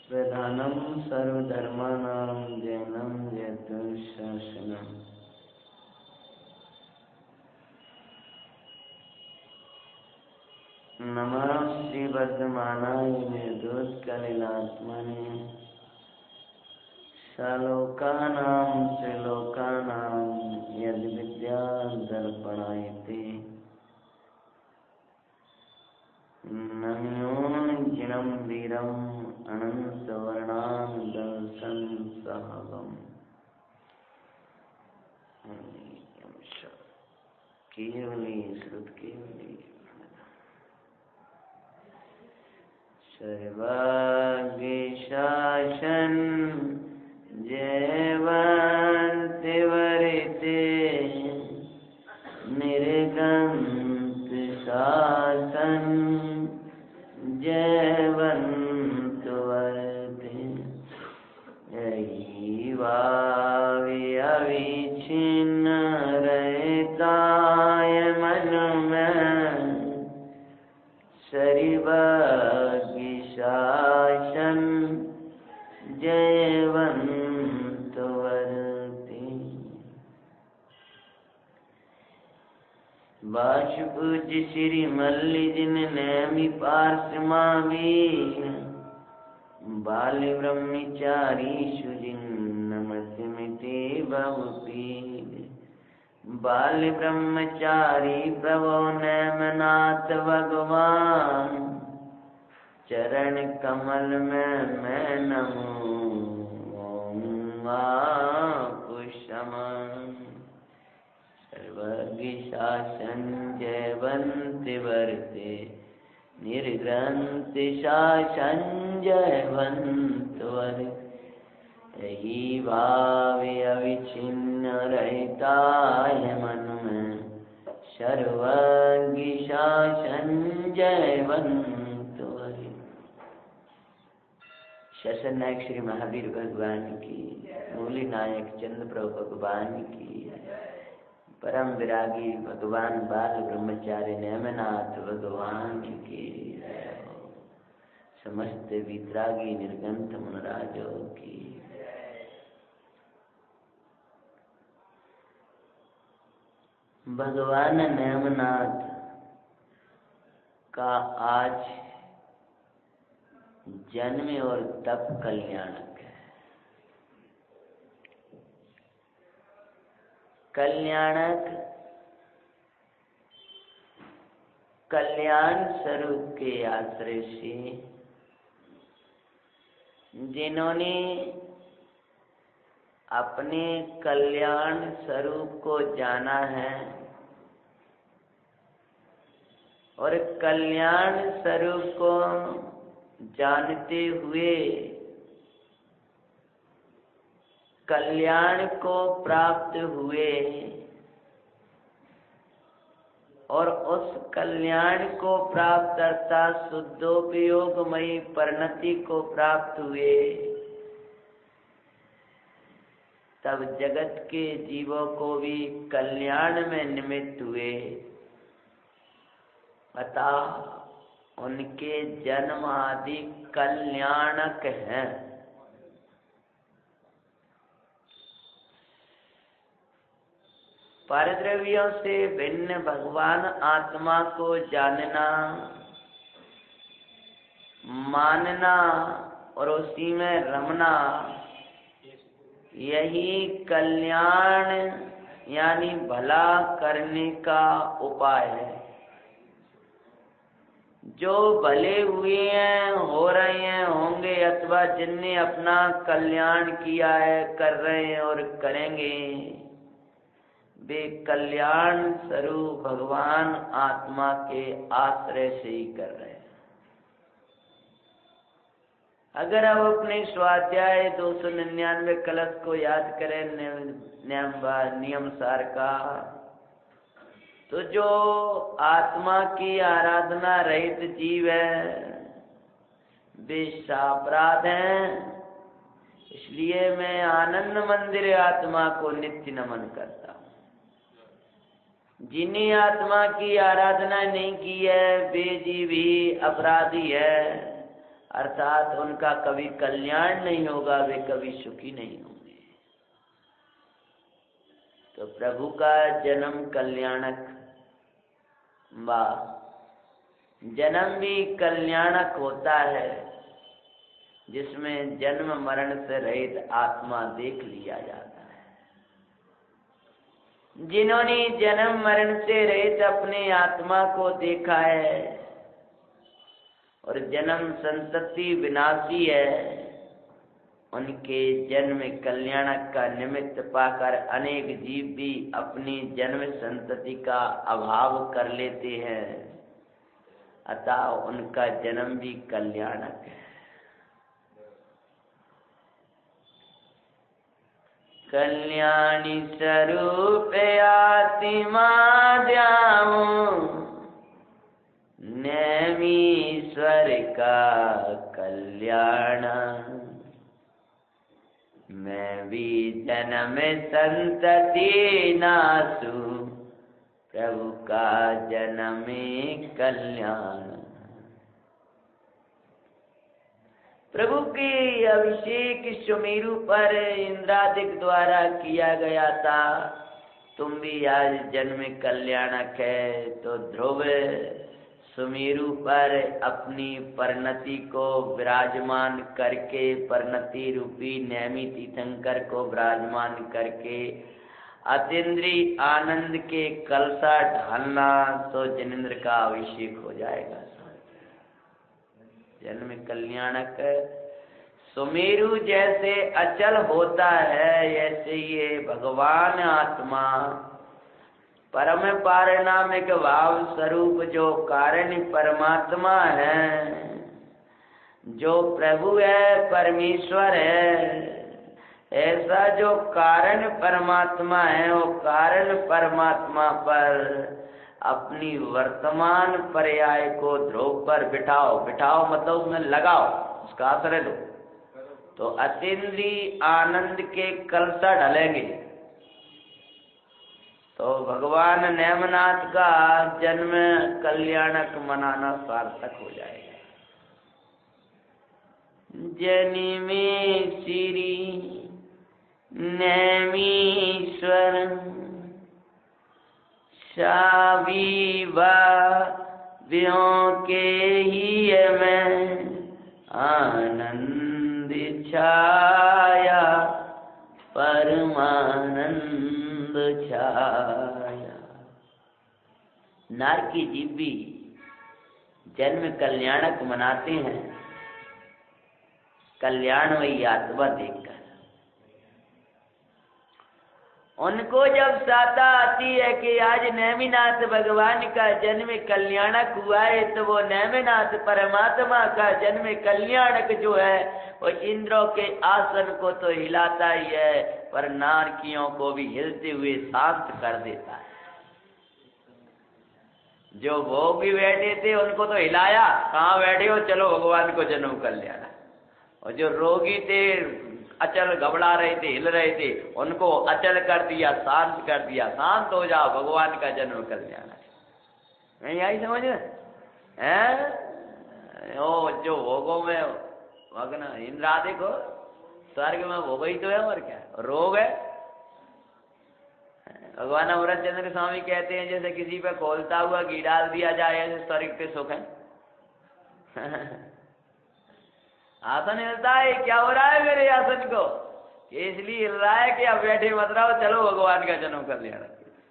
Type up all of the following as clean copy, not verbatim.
प्रधानं सर्वधर्माणां जैनं जयतुशासनम्। नमः श्रीवर्धमानाय निर्दोषकलिलात्मने सलोकानां त्रिलोकानां यद्विद्यादर्पणायते नम्यो जिनं वीरम् अनन्तवर्णादंसंसहगम्। केवली श्रुत केवली सर्वाग्निशासन जयवन्तिवरिते निर्गन्त शासन जयवन्तवर्ते अविच्छिन्न रहताय मन में सर्वाग्नि शासन जयवन्तवर्ते। बाष्पूज्य श्री मल्ल जिन नैमि पार्श्वमावीर बाल ब्रह्मचारी सुजिन नमस्मिते बहुपीर बाल ब्रह्मचारी प्रभो नैमनाथ भगवान चरण कमल में मैं नमूंगा कुशमन। सर्वज्ञ शासन जयवंत वर्ते निर्ग्रंथ शासन जयवंत वर्ते यही भाव अविच्छिन्न रहता है मन में सर्वज्ञ शासन जयवंत वर्ते। शसन नायक श्री महावीर भगवान की, मूली नायक चंद्र प्रभु भगवान की, परम विरागी भगवान बाल ब्रह्मचारी नेमनाथ भगवान की, समस्त वितरागी निर्गंथ मुनराजों की। भगवान नेमनाथ का आज जन्म और तप कल्याणक है। कल्याणक कल्याण स्वरूप के आश्रय से जिन्होंने अपने कल्याण स्वरूप को जाना है और कल्याण स्वरूप को जानते हुए कल्याण को प्राप्त हुए और उस कल्याण को प्राप्त करता शुद्धोपयोगमयी परिणति को प्राप्त हुए, तब जगत के जीवों को भी कल्याण में निमित्त हुए। अतः उनके जन्म आदि कल्याणक हैं। परद्रव्यों से भिन्न भगवान आत्मा को जानना, मानना और उसी में रमना, यही कल्याण यानी भला करने का उपाय है। जो भले हुए हैं, हो रहे हैं, होंगे अथवा जिनने अपना कल्याण किया है, कर रहे हैं और करेंगे, वे कल्याण स्वरूप भगवान आत्मा के आश्रय से ही कर रहे हैं। अगर आप अपने स्वाध्याय 299 कलश को याद करें नियम सार का, तो जो आत्मा की आराधना रहित जीव है वे सापराध हैं। इसलिए मैं आनंद मंदिर आत्मा को नित्य नमन करता हूँ। जिन्हें आत्मा की आराधना नहीं की है वे जीव ही अपराधी है। अर्थात उनका कभी कल्याण नहीं होगा, वे कभी सुखी नहीं होंगे। तो प्रभु का जन्म कल्याणक, जन्म भी कल्याणक होता है, जिसमें जन्म मरण से रहित आत्मा देख लिया जाता है। जिन्होंने जन्म मरण से रहित अपने आत्मा को देखा है और जन्म संतति विनाशी है, उनके जन्म कल्याणक का निमित्त पाकर अनेक जीव भी अपनी जन्म संतति का अभाव कर लेते हैं, अतः उनका जन्म भी कल्याणक है। कल्याणी स्वरूप आत्मा ध्याऊं, नेमीश्वर का कल्याण। मैं भी जन्म संतति नासु, प्रभु का जन्म कल्याण। प्रभु के अभिषेक सुमेरु पर इंद्रादिक द्वारा किया गया था। तुम भी आज जन्म कल्याणक है, तो ध्रुव सुमेरु पर अपनी परिणति को विराजमान करके, परिणति रूपी नैमी तीर्थंकर को विराजमान करके अतीन्द्रिय आनंद के कलसा ढालना, तो जिनेंद्र का अभिषेक हो जाएगा। जन्म कल्याणक सुमेरु जैसे अचल होता है, ऐसे ये भगवान आत्मा परम पारिणामिक भाव स्वरूप जो कारण परमात्मा है, जो प्रभु है, परमेश्वर है, ऐसा जो कारण परमात्मा है, वो कारण परमात्मा पर अपनी वर्तमान पर्याय को ध्रुव पर बिठाओ। बिठाओ मतलब उसमें लगाओ, उसका आश्रय लो, तो अतीन्द्रिय आनंद के कलसा ढलेंगे। तो भगवान नेमनाथ का जन्म कल्याणक मनाना सार्थक हो जाएगा। जनिमे श्री नेमीश्वर शावीवा व्यों के ही में आनंद छाया, परमानंद छाया। नार की जीव भी जन्म कल्याणक मनाते हैं, कल्याणमयी आत्मा देखकर। उनको जब साता आती है कि आज नेमिनाथ भगवान का जन्म कल्याणक हुआ है, तो वो नेमिनाथ परमात्मा का जन्म कल्याणक जो है वो इंद्रों के आसन को तो हिलाता ही है, पर नारकियों को भी हिलते हुए शांत कर देता है। जो भोग भी बैठे थे उनको तो हिलाया, कहाँ बैठे हो, चलो भगवान को जन्म कल्याण। और जो रोगी थे, अचल घबरा रहे थे, हिल रहे थे, उनको अचल कर दिया, शांत कर दिया। शांत हो जाओ, भगवान का जन्म कल्याण। नहीं आई समझ में? ओ जो भोगों में मग्न इंद्रादिक हो, स्वर्ग में भोग ही तो है, और क्या रोग है। भगवान अमृत चंद्र स्वामी कहते हैं जैसे किसी पे खोलता हुआ घी डाल दिया जाए, ऐसे स्वर्ग के सुख है। आसन हिलता है, क्या हो रहा है मेरे आसन को? इसलिए हिल रहा है कि अब बैठे मत रहो, चलो भगवान का जन्म कर लिया।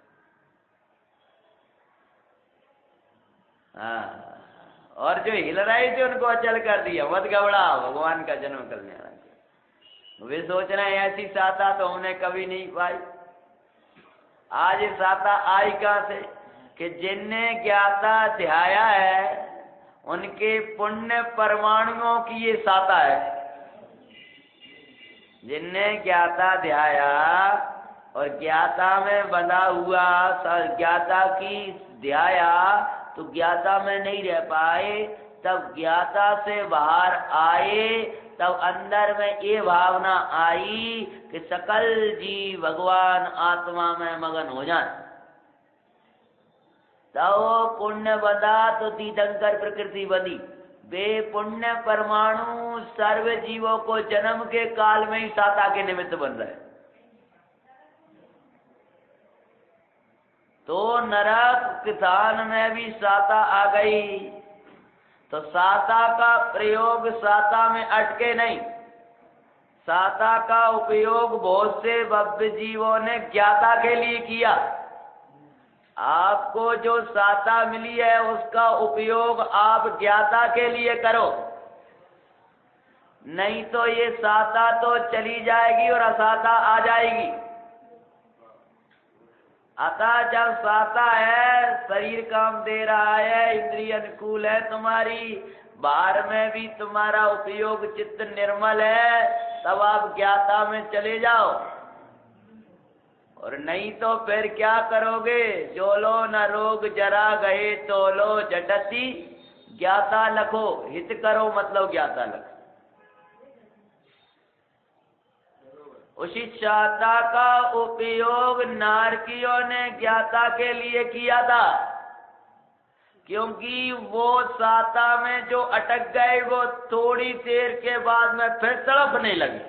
हाँ, और जो हिल रहे थे उनको अचल कर दिया, मत घबरा, भगवान का जन्म कर लिया। वे सोच रहे हैं ऐसी साता तो हमने कभी नहीं पाई। आज साता आई कहाँ से? कि जिनने ज्ञाता ध्याया है उनके पुण्य परमाणुओं की ये साता है। जिनने ज्ञाता ध्याया और ज्ञाता में बंधा हुआ, ज्ञाता की ध्याया तो ज्ञाता में नहीं रह पाए, तब ज्ञाता से बाहर आए, तब अंदर में ये भावना आई कि सकल जीव भगवान आत्मा में मगन हो जाए। तब पुण्य बंधा तो तीर्थंकर प्रकृति बंधी, वे पुण्य परमाणु सर्व जीवों को जन्म के काल में ही साता के निमित्त बन रहे। तो नरक स्थान में भी साता आ गई, तो साता का प्रयोग साता में अटके नहीं। साता का उपयोग बहुत से भव्य जीवों ने ज्ञाता के लिए किया। आपको जो साता मिली है उसका उपयोग आप ज्ञाता के लिए करो, नहीं तो ये साता तो चली जाएगी और असाता आ जाएगी। अतः जब साता है, शरीर काम दे रहा है, इंद्रिय अनुकूल है तुम्हारी, बाहर में भी तुम्हारा उपयोग चित्त निर्मल है, तब आप ज्ञाता में चले जाओ। और नहीं तो फिर क्या करोगे? जो लो न रोग जरा गए तो लो जटती ज्ञाता लखो। हित करो मतलब ज्ञाता लखो। उसी साता का उपयोग नारकियों ने ज्ञाता के लिए किया था, क्योंकि वो साता में जो अटक गए वो थोड़ी देर के बाद में फिर तड़पने लगे।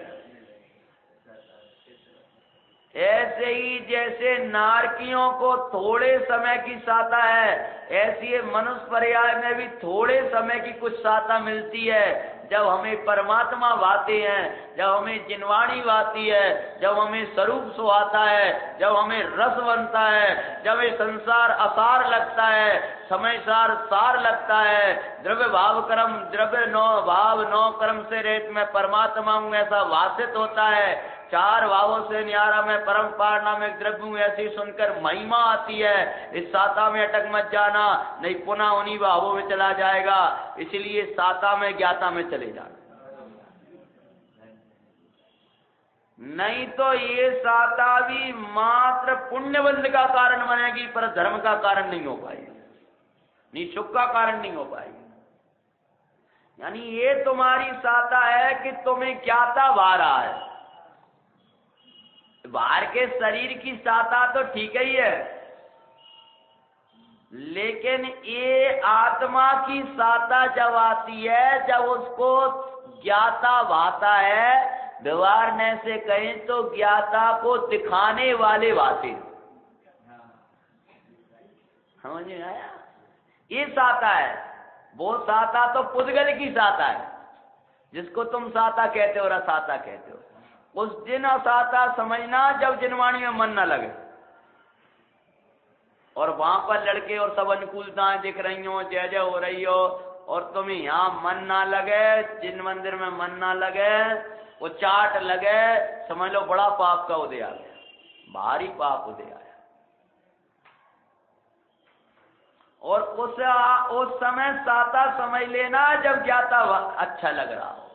ऐसे ही जैसे नारकियों को थोड़े समय की साता है, ऐसी मनुष्य पर्याय में भी थोड़े समय की कुछ साता मिलती है। जब हमें परमात्मा भाते हैं, जब हमें जिनवाणी भाती है, जब हमें स्वरूप सुहाता है, जब हमें रस बनता है, जब ये संसार असार लगता है, समय सार सार लगता है, द्रव्य भाव कर्म द्रव्य नो भाव नो कर्म से रेत में परमात्मा हूँ ऐसा वासित होता है। चार भावों से न्यारा में परम पारना में द्रव्य हूँ ऐसी सुनकर महिमा आती है। इस साता में अटक मत जाना, नहीं पुनः उन्हीं भावों में चला जाएगा। इसलिए साता में ज्ञाता में चले जाना, नहीं तो ये साता भी मात्र पुण्य बंध का कारण बनेगी, पर धर्म का कारण नहीं हो पाएगी, नहीं सुख का कारण नहीं हो पाएगी। यानी ये तुम्हारी साता है कि तुम्हें ज्ञाता भा रहा है। बाहर के शरीर की साता तो ठीक ही है, लेकिन ये आत्मा की साता जब आती है, जब उसको ज्ञाता भाता है, व्यवहारने से कहें तो ज्ञाता को दिखाने वाले भाते। समझ में आया? ये साता है। वो साता तो पुद्गल की साता है, जिसको तुम साता कहते हो और असाता कहते हो। उस दिन असाता समझना जब जिनवाणी में मन न लगे और वहां पर लड़के और सब अनुकूलताएं दिख रही हो, जय जय हो रही हो, और तुम्हें यहाँ मन ना लगे, जिन मंदिर में मन ना लगे, वो चाट लगे, समझ लो बड़ा पाप का उदय आ गया, भारी पाप उदय आया। और उस समय साता समझ लेना जब ज्ञाता अच्छा लग रहा हो।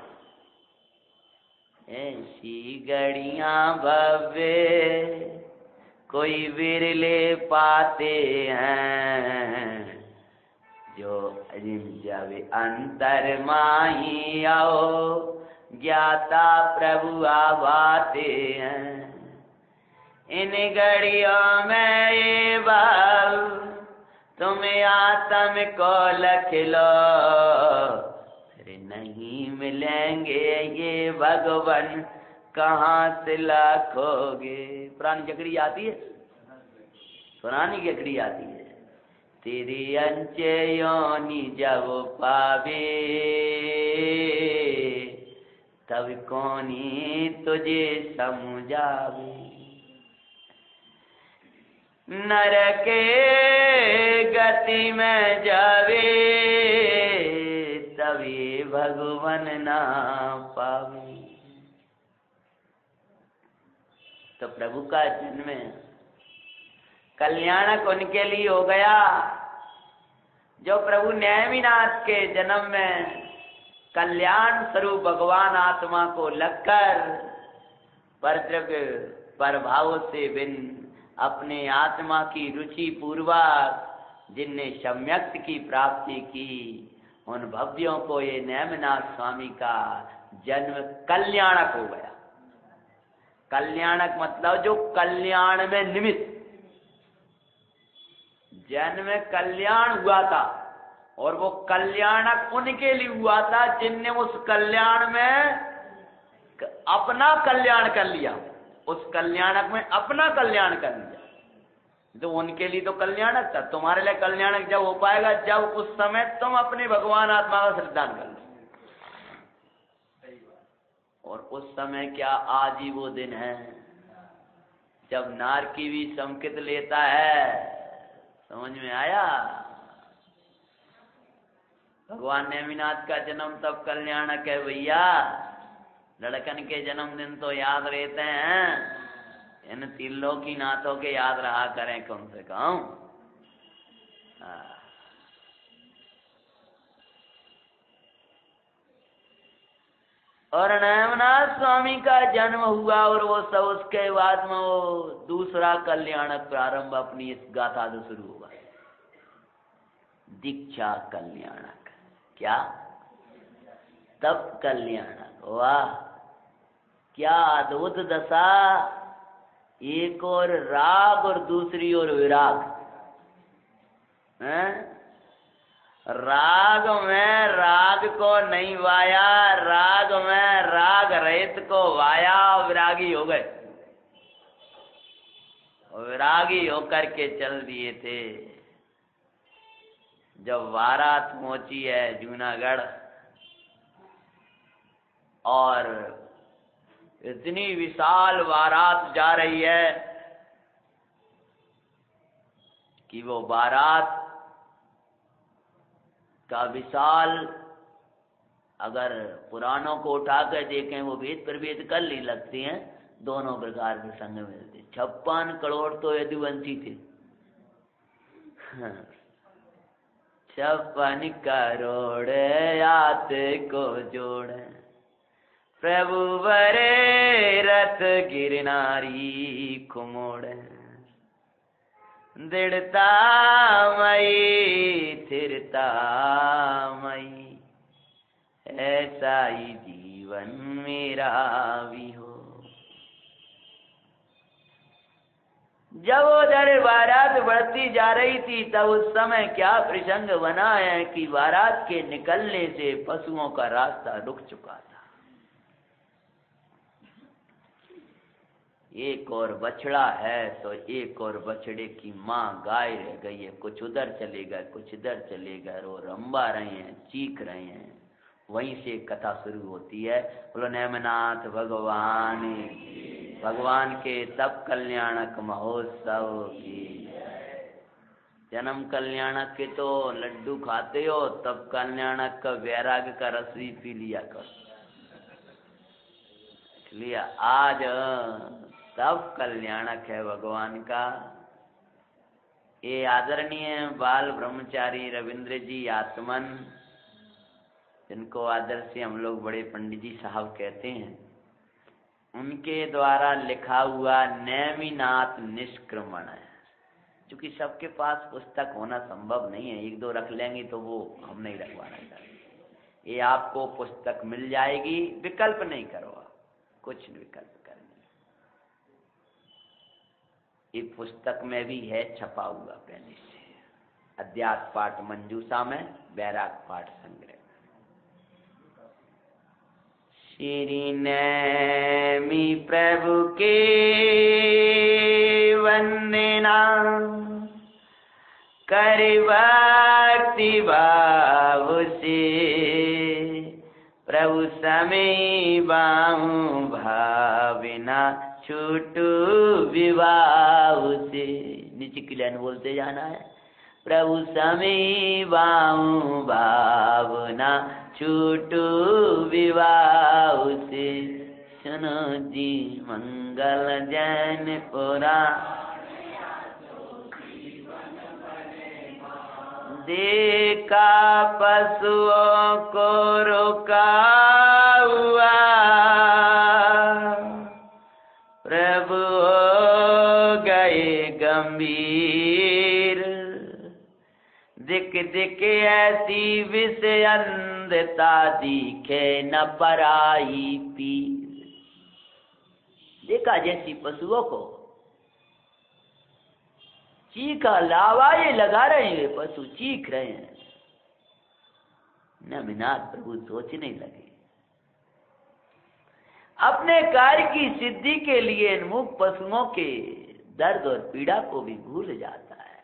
ऐसी घड़ियां भव्य कोई विरले पाते हैं, जो जब अंतर माही आओ ज्ञाता प्रभु आवाते हैं। इन घड़ियों में ये भाव तुम्हें आत्म को लख लो, फिर नहीं मिलेंगे ये भगवान कहाँ से लाखोगे। पुरानी जकड़ी आती है, पुरानी जकड़ी आती है। तेरी अंचे योनि जब पावे, तब कौनी तुझे समझावे। नरके गति में जावे, तभी भगवान ना पावे। तो प्रभु का जन्म कल्याणक उनके लिए हो गया, जो प्रभु नेमिनाथ के जन्म में कल्याण स्वरूप भगवान आत्मा को लगकर परद्रव्य प्रभाव से बिन अपने आत्मा की रुचि पूर्वक जिनने सम्यक्त की प्राप्ति की, उन भव्यों को ये नेमिनाथ स्वामी का जन्म कल्याणक हो गया। कल्याणक मतलब जो कल्याण में निमित्त, जन्म में कल्याण हुआ था, और वो कल्याणक उनके लिए हुआ था जिनने उस कल्याण में अपना कल्याण कर लिया, उस कल्याणक में अपना कल्याण कर लिया। तो उनके लिए तो कल्याणक था, तुम्हारे लिए कल्याणक जब हो पाएगा जब उस समय तुम अपने भगवान आत्मा का श्रद्धान कर लो। और उस समय क्या, आज ही वो दिन है जब नारकी भी संकेत लेता है। समझ में आया? भगवान नेमिनाथ का जन्म तब कल्याणक है भैया। लड़कन के जन्मदिन तो याद रहते हैं, इन त्रिलोकी नाथों के याद रहा करें कम से कम। और नेमिनाथ स्वामी का जन्म हुआ और वो सब उसके बाद में वो दूसरा कल्याणक प्रारंभ अपनी इस गाथा से शुरू हुआ, दीक्षा कल्याणक। क्या? तब कल्याणक। वाह, क्या अद्भुत दशा! एक और राग और दूसरी ओर विराग। राग में राग को नहीं वाया, राग में राग रहित को वाया, विरागी हो गए। विरागी होकर के चल दिए थे। जब बारात पहुंची है जूनागढ़ और इतनी विशाल बारात जा रही है कि वो बारात का विशाल, अगर पुराणों को उठा कर देखें वो भेद प्रभेद कर ली लगती हैं, दोनों प्रकार के संग मिलते। 56 करोड़ तो यदुवंशी थे। 56 करोड़ आते को जोड़े, प्रभु बरे रथ गिरनारी कुमोड़। दृढ़ता मई स्थिरता मई, ऐसा ही जीवन मेरा भी हो। जब उधर बारात बढ़ती जा रही थी तब उस समय क्या प्रसंग बना है कि बारात के निकलने से पशुओं का रास्ता रुक चुका था। एक और बछड़ा है तो एक और बछड़े की माँ गाय रह गई है, कुछ उधर चले गए कुछ इधर चले गए, वो रंबा रहे हैं, चीख रहे हैं। वहीं से कथा शुरू होती है। बोलो नेमिनाथ भगवान, भगवान के तब कल्याणक महोत्सव की। जन्म कल्याणक के तो लड्डू खाते हो, तब कल्याणक का वैराग्य का रस भी पी लिया कर। इसलिए आज तब कल्याणक है भगवान का। ये आदरणीय बाल ब्रह्मचारी रविंद्र जी आत्मन, जिनको आदर से हम लोग बड़े पंडित जी साहब कहते हैं, उनके द्वारा लिखा हुआ नेमिनाथ निष्क्रमण है। क्योंकि सबके पास पुस्तक होना संभव नहीं है, एक दो रख लेंगे तो वो हम नहीं रखवाना चाहते। ये आपको पुस्तक मिल जाएगी, विकल्प नहीं करो, कुछ विकल्प करने। ये पुस्तक में भी है छपा हुआ पहले से, अध्यात्म पाठ मंजूषा में, बैराग पाठ संग्रह। श्री नैमी प्रभु के वंदना, कर भक्ति भाव से, प्रभु समय बाहु भावना, छूटू विवाह से। नीचे की लाइन बोलते जाना है। प्रभु समय बाहु भावना, छूटू विवाह से। सुनो जी मंगल जन पुरा, देखा पशुओं को रोका हुआ, प्रभु हो गए गंभीर। दिक दिक ऐसी विषय अंधता, दिखे न पराई पीर। देखा जैसी पशुओं को चीखा, लावाए लगा रहे हैं, पशु चीख रहे हैं, नमिनाथ प्रभु सोचने लगे, अपने कार्य की सिद्धि के लिए इन मूक पशुओं के दर्द और पीड़ा को भी भूल जाता है।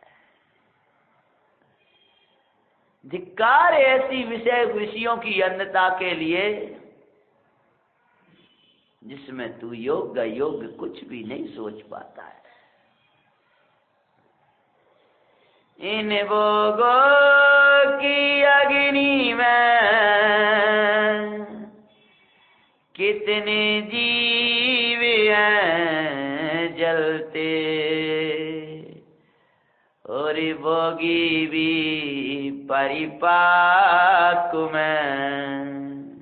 धिक्कार ऐसी विषयों की अन्यता के लिए जिसमें तू योग्य कुछ भी नहीं सोच पाता है। इन भोगों की अग्नि में कितने जीव हैं जलते, और भोगी भी परिपाक में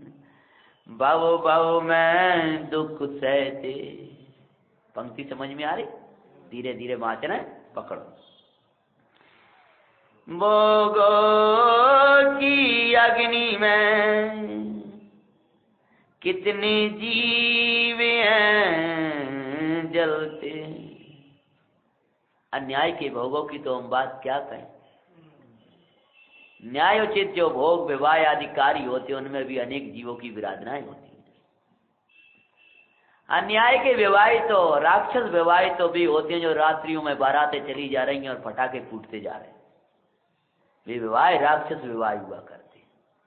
भव में दुख सहते। पंक्ति समझ में आ रही? धीरे धीरे वाचन है, पकड़ो। भोगों की अग्नि में कितने जीव हैं जलते। अन्याय के भोगों की तो हम बात क्या कहें। न्यायोचित जो भोग विवाह आदि कार्य होते हैं उनमें भी अनेक जीवों की विराधनाएं होती हैं। अन्याय के विवाह तो राक्षस विवाह तो भी होते हैं जो रात्रियों में बारातें चली जा रही हैं और पटाखे फूटते जा रहे हैं। वे विवाह राक्षस विवाह हुआ करते हैं।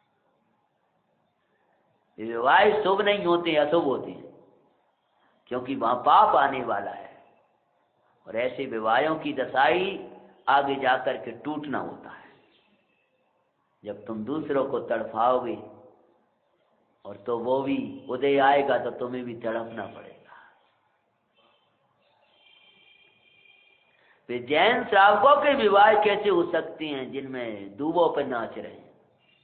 वे विवाह शुभ नहीं होते, अशुभ होते हैं, क्योंकि वहां पाप आने वाला है। और ऐसे विवाहों की दशाई आगे जाकर के टूटना होता है। जब तुम दूसरों को तड़फाओगे और तो वो भी उदय आएगा तो तुम्हें भी तड़पना पड़ेगा। वे जैन श्रावकों के विवाह कैसे हो सकते हैं जिनमें दूबों पर नाच रहे हैं,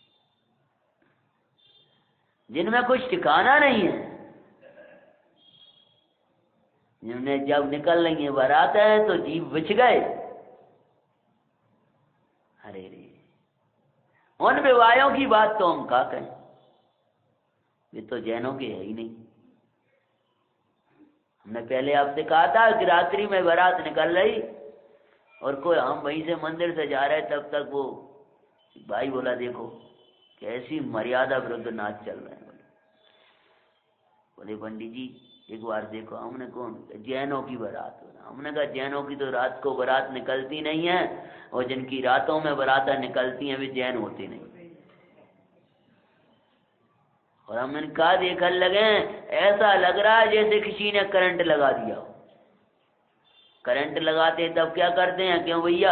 जिनमें कुछ ठिकाना नहीं है, जिनमें जब निकल रही है बारात है तो जीव बिछ गए। अरे रे, उन विवाहों की बात तो हम क्या कहें, ये तो जैनों के है ही नहीं। हमने पहले आपसे कहा था कि रात्रि में बारात निकल रही और कोई हम वहीं से मंदिर से जा रहे, तब तक वो भाई बोला देखो कैसी मर्यादा विरुद्ध नाच चल रहे हैं। बोले पंडित जी एक बार देखो। हमने कौन? जैनों की बारात। हमने कहा जैनों की तो रात को बारात निकलती नहीं है, और जिनकी रातों में बारातें निकलती हैं वे जैन होते नहीं। और हमने कहा देखने लगे ऐसा लग रहा है जैसे किसी ने करंट लगा दिया हो। करंट लगाते हैं तब क्या करते हैं? क्यों भैया?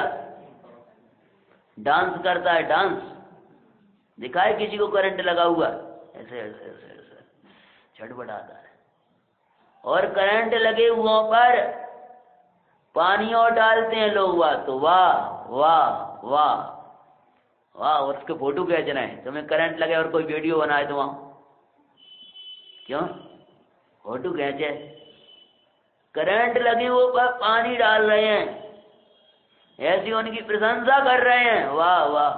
डांस करता है। डांस दिखाए किसी को करंट लगा हुआ, ऐसे ऐसे ऐसे ऐसे छटपटाता है। और करंट लगे हुओं पर पानी और डालते हैं लोग, वाह तो वाह वाह वाह वाह, उसके फोटो खींच रहे हैं। तुम्हें करंट लगे और कोई वीडियो बनाए तो वहां क्यों फोटो खींचे? करंट लगे वो पर पानी डाल रहे हैं, ऐसी उनकी प्रशंसा कर रहे हैं, वाह वाह।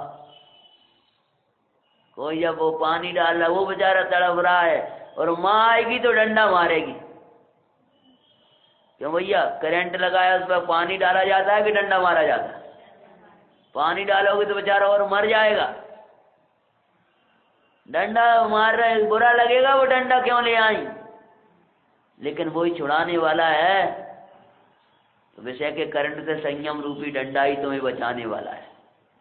कोई जब वो पानी डाल रहा है वो बेचारा तड़प रहा है, और माँ आएगी तो डंडा मारेगी। क्यों भैया? करंट लगाया उस पर पानी डाला जाता है कि डंडा मारा जाता है? पानी डालोगे तो बेचारा और मर जाएगा। डंडा मार रहे, बुरा लगेगा, वो डंडा क्यों ले आई? लेकिन वही छुड़ाने वाला है, तो विषय के करंट से संयम रूपी डंडा ही तुम्हें बचाने वाला है।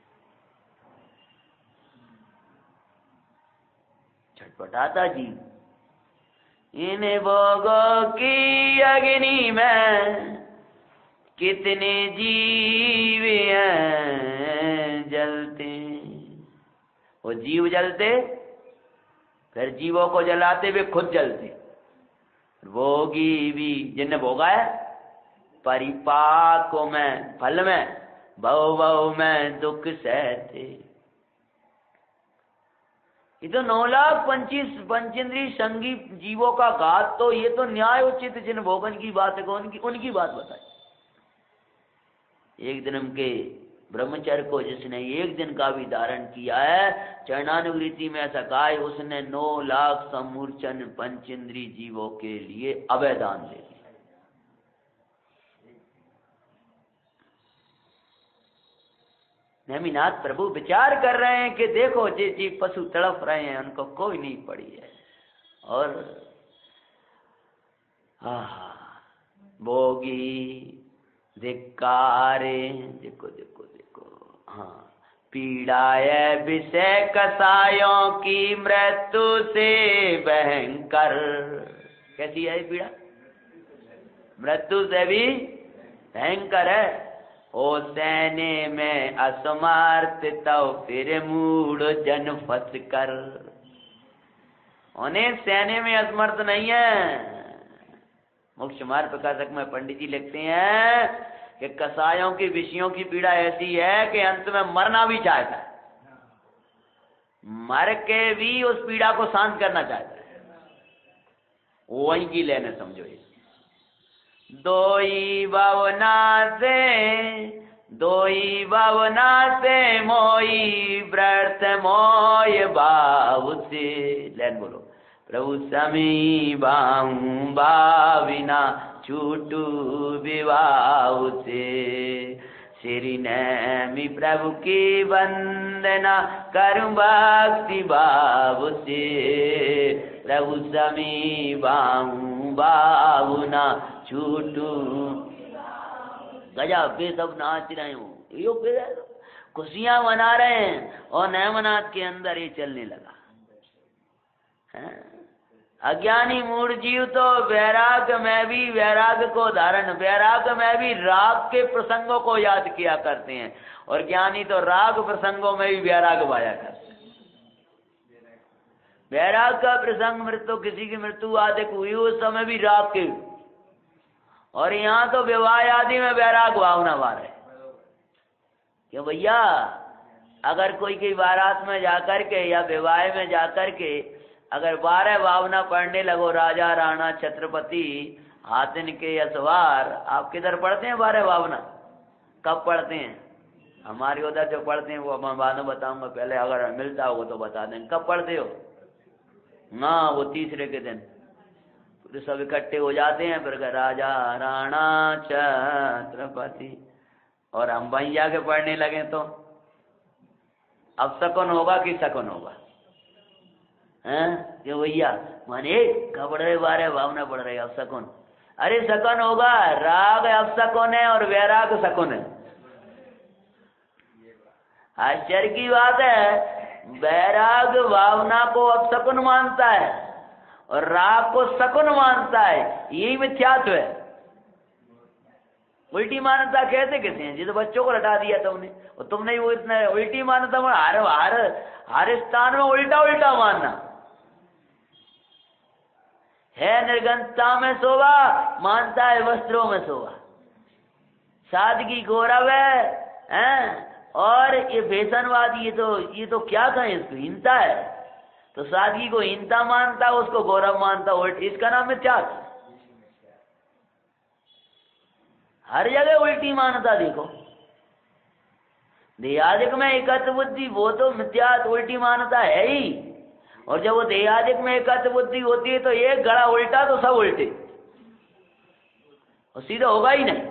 छटपटाता जी। इन भोगों की अग्नि में कितने जीव हैं जलते। वो जीव जलते, फिर जीवों को जलाते वे खुद जलते। भोगी भी जिनने भोगा है परिपाकों में, फल में, भव में दुख सहते। ये तो 9 लाख पंचेंद्रिय संगी जीवों का घात, तो ये तो न्याय उचित जिन भोगन की बात है उनकी बात बताई। एक दिन के ब्रह्मचर्य को जिसने एक दिन का भी धारण किया है, चरणानुवृत्ति में ऐसा कहा है, उसने 9 लाख समूर्चन पंचेंद्रिय जीवों के लिए अभयदान दे दिया। नेमिनाथ प्रभु विचार कर रहे हैं कि देखो जे जीव पशु तड़प रहे हैं उनको कोई नहीं पड़ी है, और भोगी धिक्कारे, देखो देखो देखो, हाँ, पीड़ा है विषय कसायों की मृत्यु से भयंकर। कैसी है पीड़ा? मृत्यु से भी भयंकर है। ओ सैने में असमर्थ तो फिर मूढ़ जन फंस कर। उन्हें सैने में असमर्थ नहीं है। मोक्ष मार्ग प्रकाशक में पंडित जी लिखते हैं कि कसायों की विषयों की पीड़ा ऐसी है कि अंत में मरना भी चाहता है, मर के भी उस पीड़ा को शांत करना चाहता है। वहीं की लेने समझो। दोई भावना से मोई व्रत मोय भाव से। लेन बोलो, प्रभु समी बाहू भाविना छूटू विवाह से। श्री नैमी प्रभु की वंदना करूं भक्ति भाव से। प्रभु समी बाहू भावना छूटू। गजा पे सब नाच रहे हो, यो पे खुशियां मना रहे हैं, और नेमनाथ के अंदर ये चलने लगा है। अज्ञानी मूढ़ जीव तो वैराग में भी वैराग को धारण, वैराग में भी राग के प्रसंगों को याद किया करते हैं, और ज्ञानी तो राग प्रसंगों में भी वैराग पाया करते हैं। वैराग का प्रसंग मृत्यु, किसी की मृत्यु आदि हुई उस समय भी राग के, और यहाँ तो विवाह आदि में वैराग भावना वार है। क्यों भैया, अगर कोई की बारात में जाकर के या विवाह में जाकर के अगर 12 भावना पढ़ने लगो, राजा राणा छत्रपति हाथिन के असवार, आप किधर पढ़ते हैं 12 भावना? कब पढ़ते हैं? हमारे उधर जो पढ़ते हैं वो मैं बाद में बताऊंगा, पहले अगर मिलता हो तो बता दें। कब पढ़ते हो? हाँ, वो तीसरे के दिन तो सब इकट्ठे हो जाते हैं, फिर राजा राणा छत्रपति, और हम वहीं जाके पढ़ने लगे तो अब शकुन होगा कि शकुन होगा? हैं क्यों भैया, माने कब पढ़ रहे 12 भावना पढ़ रहे, अब शकुन? अरे शकुन होगा, राग अब शकुन है और वैराग शकुन है। आश्चर्य की बात है, वैराग भावना को अब शकुन मानता है और राग को शकुन मानता है। यही मिथ्यात्व है। उल्टी मान्यता कहते कैसे हैं? जिस बच्चों को रटा दिया तुमने, और तुमने वो इतना उल्टी मान्यता, हर स्थान में उल्टा उल्टा मानना है। निर्गंता में शोभा मानता है वस्त्रों में शोभा, सादगी गौरव है, और ये भेषणवादी, ये तो क्या कहें इसको, हीनता है। तो सादगी को हीनता मानता, उसको गौरव मानता, उल्टी, इसका नाम मिथ्यात्व। हर जगह उल्टी मान्यता देखो। देहादिक में एकत्व बुद्धि, वो तो मिथ्यात्व उल्टी मान्यता है ही, और जब वो देहादिक में एकत्व बुद्धि होती है तो एक घड़ा उल्टा तो सब उल्टे, और सीधा होगा ही नहीं।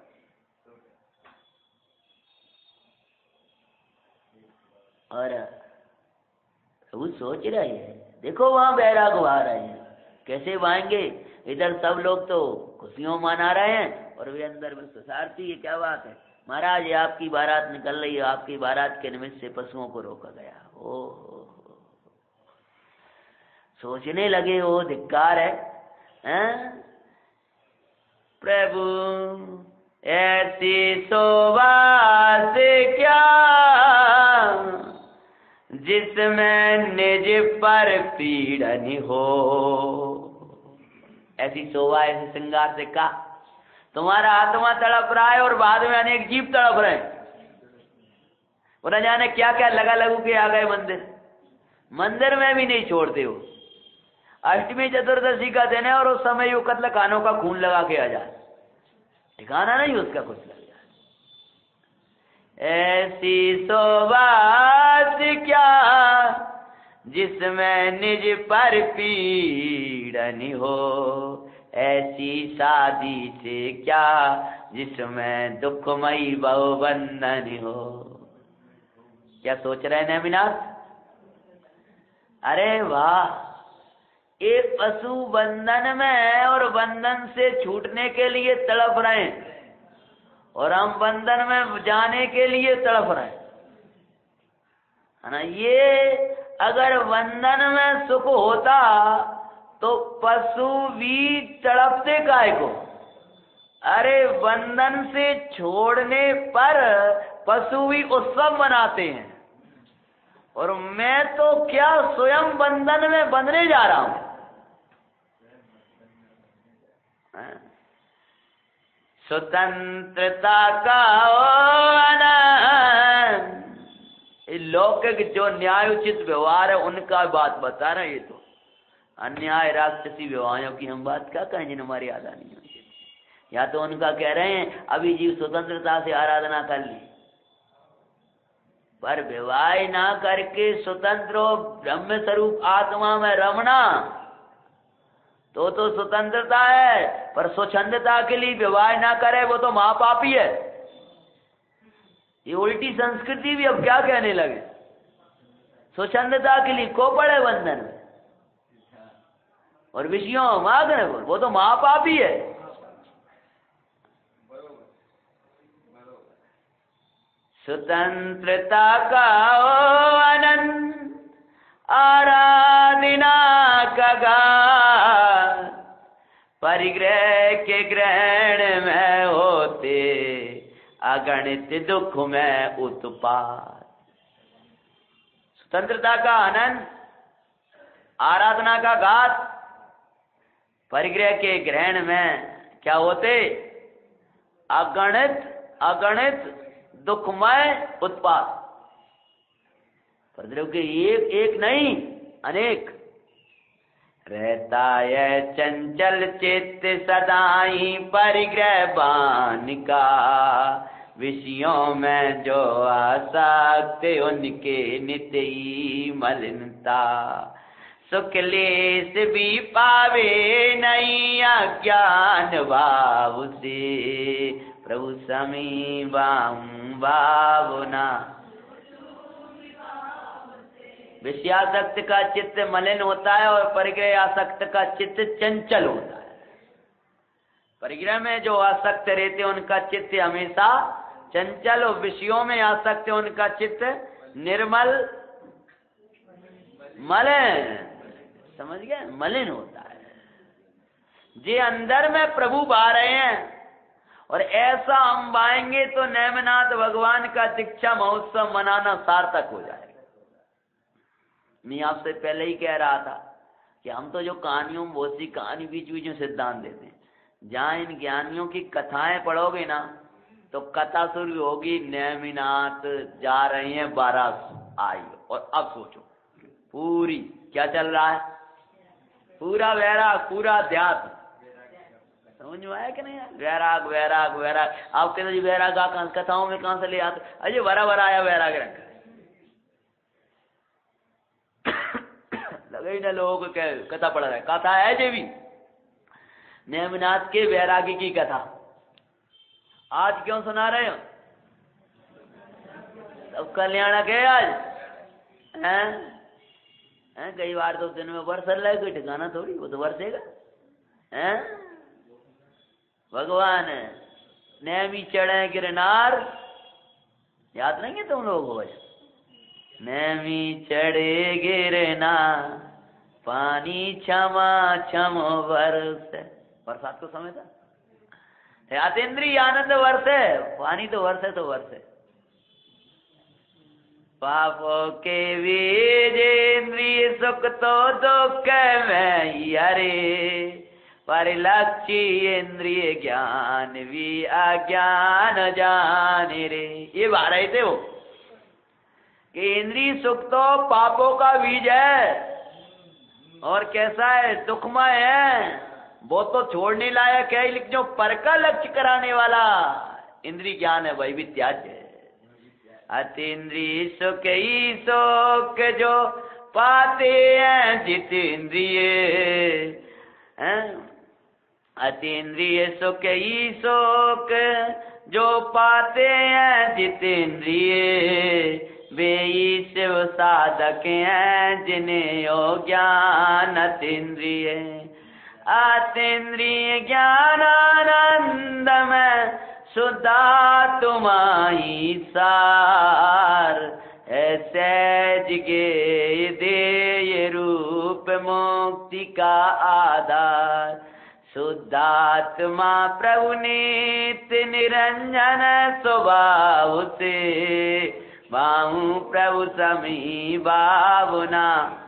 और वो सोच रहे हैं, देखो वहां बैराग बहा रहे हैं, कैसे बहाएंगे? इधर सब लोग तो खुशियों मना रहे हैं और वे अंदर में सुसारती है। क्या बात है महाराज, ये आपकी बारात निकल रही है, आपकी बारात के निमित्त से पशुओं को रोका गया। ओ सोचने लगे, वो धिक्कार है, प्रभु ऐसी शोभा से क्या जिसमें निज पर पीड़न हो। ऐसी शोभा, ऐसे श्रृंगार से का तुम्हारा आत्मा तड़प रहा है और बाद में अनेक जीव तड़प रहे हैं। वो न जाने क्या क्या लगा लगू के आ गए मंदिर में भी नहीं छोड़ते हो। अष्टमी चतुर्दशी का दिन है और उस समय वो कत्ल कानों का खून लगा के आ जाए, ठिकाना नहीं उसका कुछ लग जाए। ऐसी शोभा से क्या जिसमें निज पर पीड़न हो, ऐसी शादी से क्या जिसमें दुखमयी बहुबंधन हो। क्या सोच रहे हैं नेमिनाथ? अरे वाह, एक पशु बंधन में है और बंधन से छूटने के लिए तड़प रहे हैं, और हम बंधन में जाने के लिए तड़प रहे हैं, है ना। ये अगर बंधन में सुख होता तो पशु भी तड़पते काहे को? अरे बंधन से छोड़ने पर पशु भी उत्सव मनाते हैं, और मैं तो क्या स्वयं बंधन में बंधने जा रहा हूं। स्वतंत्रता का आनंद, लौकिक जो न्याय उचित व्यवहार है उनका बात बता रहे हैं। ये तो अन्याय राक्षसी व्यवहारों की हम बात क्या कहें जिन हमारी आदा नहीं होती। या तो उनका कह रहे हैं अभी जीव स्वतंत्रता से आराधना कर ली, पर विवाह ना करके स्वतंत्र ब्रह्म स्वरूप आत्मा में रमना तो स्वतंत्रता है, पर स्वच्छंदता के लिए विवाह ना करे वो तो महापापी है। ये उल्टी संस्कृति भी अब क्या कहने लगे, स्वच्छंदता के लिए को पड़े बंधन में और विषयों मांगने वो तो महापापी है। स्वतंत्रता का आनंद आराधना का गान, परिग्रह के ग्रहण में होते अगणित दुख में उत्पात। स्वतंत्रता का आनंद, आराधना का घात, परिग्रह के ग्रहण में क्या होते? अगणित दुखमय उत्पात। पर के एक नहीं अनेक। रहता है चंचल चित्त सदाई परिग्रह बान का, विषयों में जो आसक्त उनके नित्य ही मलिनता। सुख लेस भी पावे नहीं अज्ञान भाव से, प्रभु समीपम भावना। विषयासक्त का चित्त मलिन होता है और परिग्रह आसक्त का चित्त चंचल होता है। परिग्रह में जो आसक्त रहते उनका चित्त हमेशा चंचल, और विषयों में आसक्त उनका चित्त निर्मल मलिन, समझ गए, मलिन होता है। जे अंदर में प्रभु बा रहे हैं, और ऐसा हम बाएंगे तो नेमिनाथ भगवान का दीक्षा महोत्सव मनाना सार्थक हो जाएगा। मैं आपसे पहले ही कह रहा था कि हम तो जो कहानियों में बहुत सी कहानी बीच बीच में सिद्धांत देते हैं, जहाँ इन ज्ञानियों की कथाएं पढ़ोगे ना तो कथा शुरू होगी नेमिनाथ जा रहे हैं 12 आई, और अब सोचो पूरी क्या चल रहा है, पूरा वैराग, पूरा अध्यात्म। समझ में आया कि नहीं? वैराग वैराग वैराग। आप कहते जी वैराग कथाओं में कहां से ले आते? अजय भरा भरा आया वैराग रंग लगे ही ना लोगों को कथा पढ़ रहा है। कथा है देवी नेमिनाथ के वैरागी की कथा। आज क्यों सुना रहे हो? अब कल्याणक है आज हैं? कई बार तो दिन में बरसल रहा है, कोई ठिकाना थोड़ी, वो तो बरसेगा हैं। भगवान नैमी चढ़े गिरनार, याद नहीं है तुम लोगों को? नैमी चढ़े गिरनार, पानी क्षमा क्षम वर्ष। बरसात को समय था, अतीन्द्रिय आनंद वर्ष है, पानी तो वर्ष है, तो वर्ष है। पापों के बीज इंद्रिय सुख तो दुख में हरे, परिलक्षी इंद्रिय ज्ञान भी अज्ञान जान रे। ये बा रहे थे वो कि इंद्रिय सुख तो पापों का बीज है, और कैसा है? दुखमय है। वो तो छोड़ने लायक है, लेकिन जो पर का लक्ष्य कराने वाला इंद्रिय ज्ञान है वही भी त्याज्य है। अतीन्द्रिय सुख ही सुख जो पाते हैं जितेंद्रिय, अतीन्द्रिय सुख ही सुख जो पाते हैं जितेंद्रिय, वे शिव साधक हैं जिन्हें हो ज्ञान अतीन्द्रिय। अतीन्द्रिय ज्ञानानंद में शुद्धात्मा ही सार। ऐसे जगे दे रूप मुक्ति का आधार। शुद्धात्मा प्रभु नित्य निरंजन स्वभाव से। बाहु प्रभु समी भावना।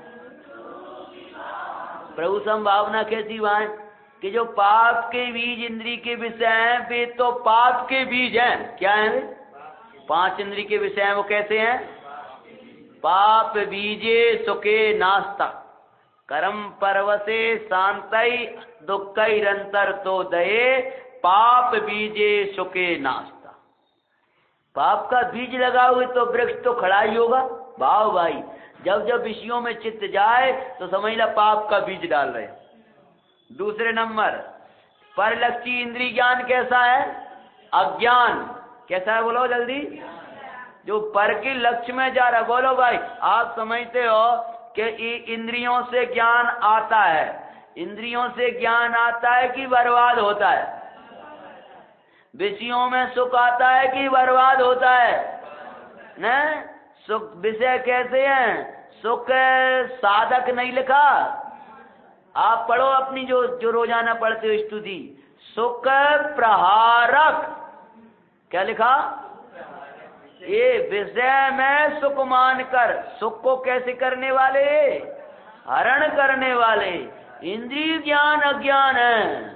प्रभु सम भावना कैसी बात कि जो पाप के बीज इंद्री के विषय हैं वे तो पाप के बीज हैं। क्या है? 5 इंद्री के विषय हैं, वो कैसे हैं? पाप बीजे सुखे नास्ता। कर्म परवसे शांतई दुखैरंतर तो दये। पाप बीजे सुखे नास्ता। पाप का बीज लगा हुए तो वृक्ष तो खड़ा ही होगा। भाव भाई, जब जब विषयों में चित्त जाए तो समझ ला पाप का बीज डाल रहे। दूसरे नंबर, परलक्षी इंद्रिय ज्ञान कैसा है? अज्ञान। कैसा है बोलो जल्दी? जो पर के लक्ष्य में जा रहा। बोलो भाई, आप समझते हो कि इंद्रियों से ज्ञान आता है। इंद्रियों से ज्ञान आता है कि बर्बाद होता है? विषयों में सुख आता है कि बर्बाद होता है? न सुख विषय कैसे हैं? सुख साधक नहीं लिखा। आप पढ़ो अपनी जो रोजाना पढ़ते हो स्तुति। सुख प्रहारक। क्या लिखा? ये विषय में सुख मानकर सुख को कैसे करने वाले? हरण करने वाले। इंद्रिय ज्ञान अज्ञान है।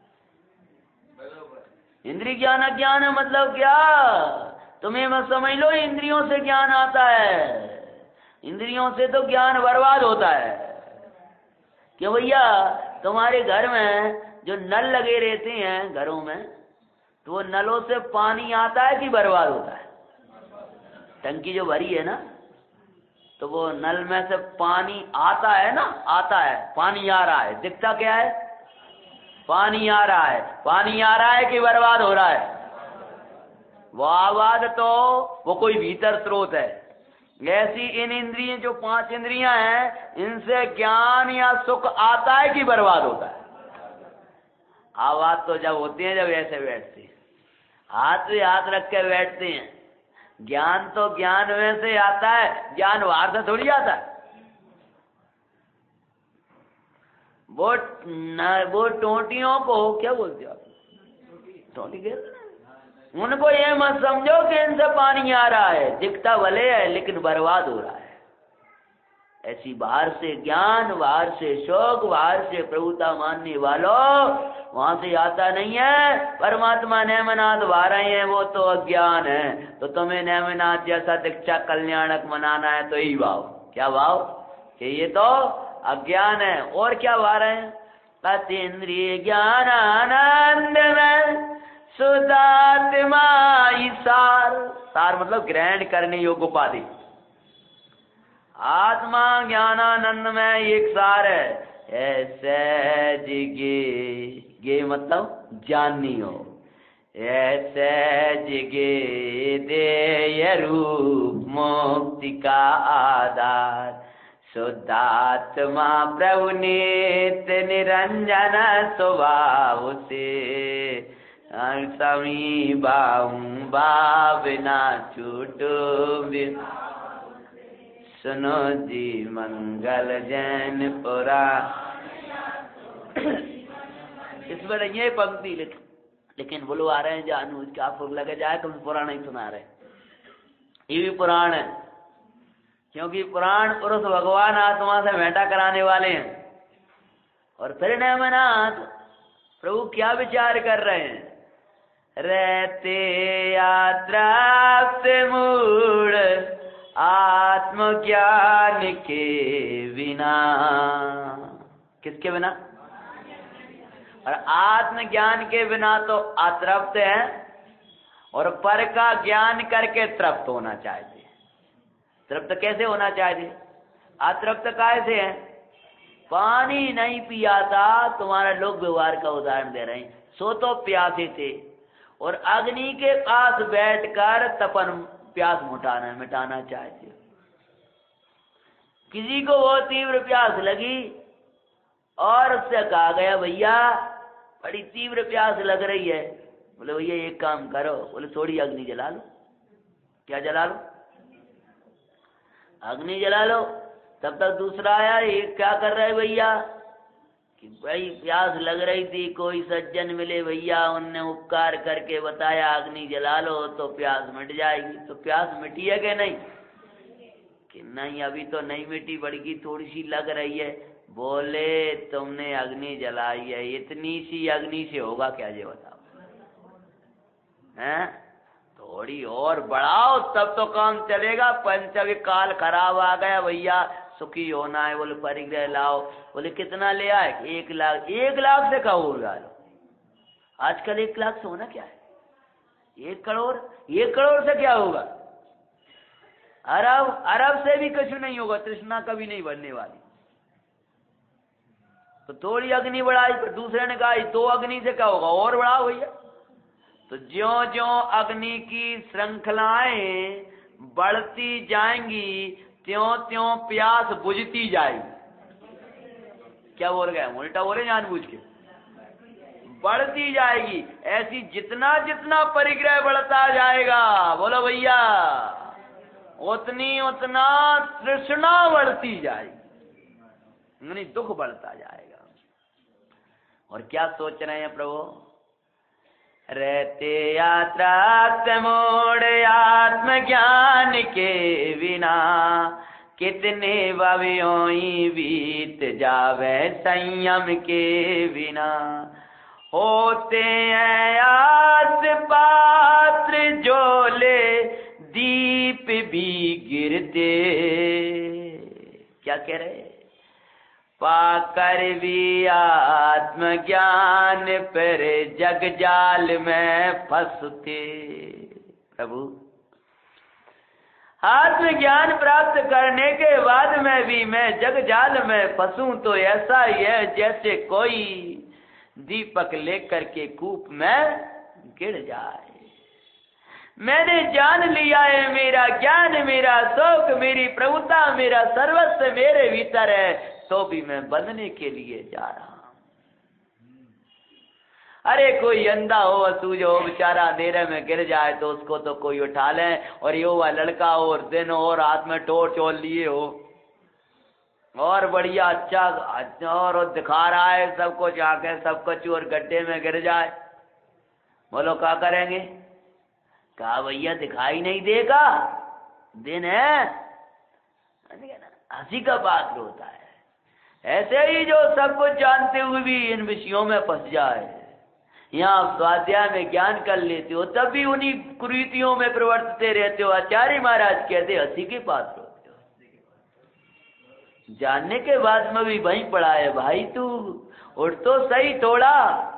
इंद्रिय ज्ञान अज्ञान है मतलब क्या? तुम्हें मत समझ लो इंद्रियों से ज्ञान आता है। इंद्रियों से तो ज्ञान बर्बाद होता है। क्यों भैया? तुम्हारे घर में जो नल लगे रहते हैं घरों में, तो वो नलों से पानी आता है कि बर्बाद होता है? टंकी जो भरी है ना, तो वो नल में से पानी आता है ना, आता है, पानी आ रहा है। दिखता क्या है? पानी आ रहा है। पानी आ रहा है कि बर्बाद हो रहा है? वो आबाद तो वो कोई भीतर स्रोत है। ऐसी इन इंद्रिय जो 5 इंद्रियां हैं, इनसे ज्ञान या सुख आता है कि बर्बाद होता है? आवाज तो जब होती है जब ऐसे बैठते हैं, हाथ पे हाथ रख के बैठते हैं। ज्ञान तो ज्ञान में से आता है, ज्ञान बाहर से थोड़ी आता है। वो टोटियों को क्या बोलते हो आप? टोटी कहते हैं। उनको ये मत समझो कि इनसे पानी आ रहा है। दिखता भले है लेकिन बर्बाद हो रहा है। ऐसी बाहर से ज्ञान, बाहर से शोक, बाहर से प्रभुता मानने वालों, वहां से आता नहीं है। परमात्मा नेमनाथ बहा रहे हैं, वो तो अज्ञान है। तो तुम्हें नेमनाथ जैसा दीक्षा कल्याणक मनाना है तो यही भाव। क्या भाव? कि ये तो अज्ञान है। और क्या बहा रहे हैं? अतीन्द्रिय ज्ञान आनंद में शुद्धात्मा सार। सार मतलब ग्रहण करने योग्य उपाधि। आत्मा ज्ञानानंद में एक सार है। ऐसे जिगे, गे मतलब जाननी हो। ऐसे जिगे दे रूप मुक्ति का आधार। शुद्धात्मा प्रभु नित्य निरंजन स्वभाव से। समी भावना छूटो। सुनो जी मंगल जैन पुराण। इसमें ये पंक्ति लेकिन बोलो आ रहे हैं जानू क्या फुक लगे जाए तुम पुराण ही सुना रहे। ये भी पुराण है, क्योंकि पुराण पुरुष भगवान आत्मा से भेंटा कराने वाले हैं। और फिर नेमनाथ प्रभु क्या विचार कर रहे हैं? रहते यात्रा से मूड आत्मज्ञान के बिना। किसके बिना? और आत्मज्ञान के बिना तो अतृप्त है, और पर का ज्ञान करके तृप्त होना चाहिए। तृप्त कैसे होना चाहिए? अतृप्त कैसे है? पानी नहीं पिया था, तुम्हारा लोक व्यवहार का उदाहरण दे रहे हैं। सो तो प्यासे थे और अग्नि के पास बैठकर तपन प्यास मिटाना चाहते हो। किसी को बहुत तीव्र प्यास लगी और उससे कहा गया भैया बड़ी तीव्र प्यास लग रही है, बोले भैया एक काम करो, बोले थोड़ी अग्नि जला लो। क्या जला लो? अग्नि जला लो। तब तक दूसरा आया, ये क्या कर रहा है भैया कि भाई प्यास लग रही थी, कोई सज्जन मिले भैया, उनने उपकार करके बताया अग्नि जला लो तो प्यास मिट जाएगी। तो प्यास मिटी है कि नहीं? कि नहीं अभी तो नहीं मिटी, बड़ी थोड़ी सी लग रही है। बोले तुमने अग्नि जलाई है, इतनी सी अग्नि से होगा क्या ये बताओ? हैं? थोड़ी और बढ़ाओ तब तो काम चलेगा। पंचवी काल खराब आ गया भैया, सुखी होना है, बोले परिग्रह लाओ। बोले कितना ले आए? 1 लाख। 1 लाख से का होगा? आजकल 1 लाख से होना क्या है? 1 करोड़। 1 करोड़ से क्या होगा? अरब से भी कुछ नहीं होगा। तृष्णा कभी नहीं बढ़ने वाली। तो थोड़ी अग्नि बढ़ाई, पर दूसरे ने कहा 2 अग्नि से क्या होगा, और बढ़ाओ भैया। तो ज्यों ज्यों अग्नि की श्रृंखलाएं बढ़ती जाएंगी त्यों त्यों प्यास बुझती जाएगी। क्या बोल गए? उल्टा बोले जानबूझ के। बढ़ती जाएगी। ऐसी जितना जितना परिग्रह बढ़ता जाएगा, बोलो भैया, उतना तृष्णा बढ़ती जाएगी, यानी दुख बढ़ता जाएगा। और क्या सोच रहे हैं प्रभु? रहते यात्रा मोड़ आत्मज्ञान के बिना, कितने भवियों बीत जावे संयम के बिना। होते हैं आस पात्र जोले, दीप भी गिरते। क्या कह रहे? पाकर भी आत्मज्ञान पर जग जाल में फंसते। प्रभु, आत्मज्ञान प्राप्त करने के बाद में भी मैं जग जाल में फंसूं तो ऐसा ही है जैसे कोई दीपक लेकर के कूप में गिर जाए। मैंने जान लिया है मेरा ज्ञान, मेरा शौक, मेरी प्रभुता, मेरा सर्वस्व मेरे भीतर है, तो भी मैं बंधने के लिए जा रहा हूं। अरे कोई अंधा हो, असूझ हो, बेचारा अंधेरे में गिर जाए तो उसको तो कोई उठा ले, और ये हुआ लड़का हो और दिन हो और हाथ में टोर्च और लिए हो और बढ़िया अच्छा और दिखा रहा है सब कुछ, आके सब कुछ, और गड्ढे में गिर जाए, बोलो क्या करेंगे? कहा भैया दिखाई नहीं देगा, दिन है, हंसी का बात होता है। ऐसे ही जो सब कुछ जानते हुए भी इन विषयों में फंस जाए, यहाँ आप स्वाध्याय में ज्ञान कर लेते हो तब भी उन्हीं कुरीतियों में प्रवर्तते रहते हो। आचार्य महाराज कहते हंसी के पात्र होते हो, जानने के बाद में भी वहीं पड़ा है। भाई तू उठ तो सही थोड़ा।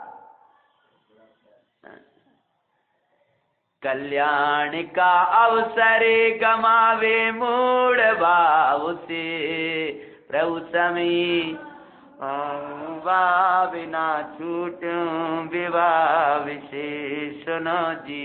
कल्याण का अवसर गमावे मूड भाव से, प्रभु समी बिना छूट विवाह विशेष सुनो जी।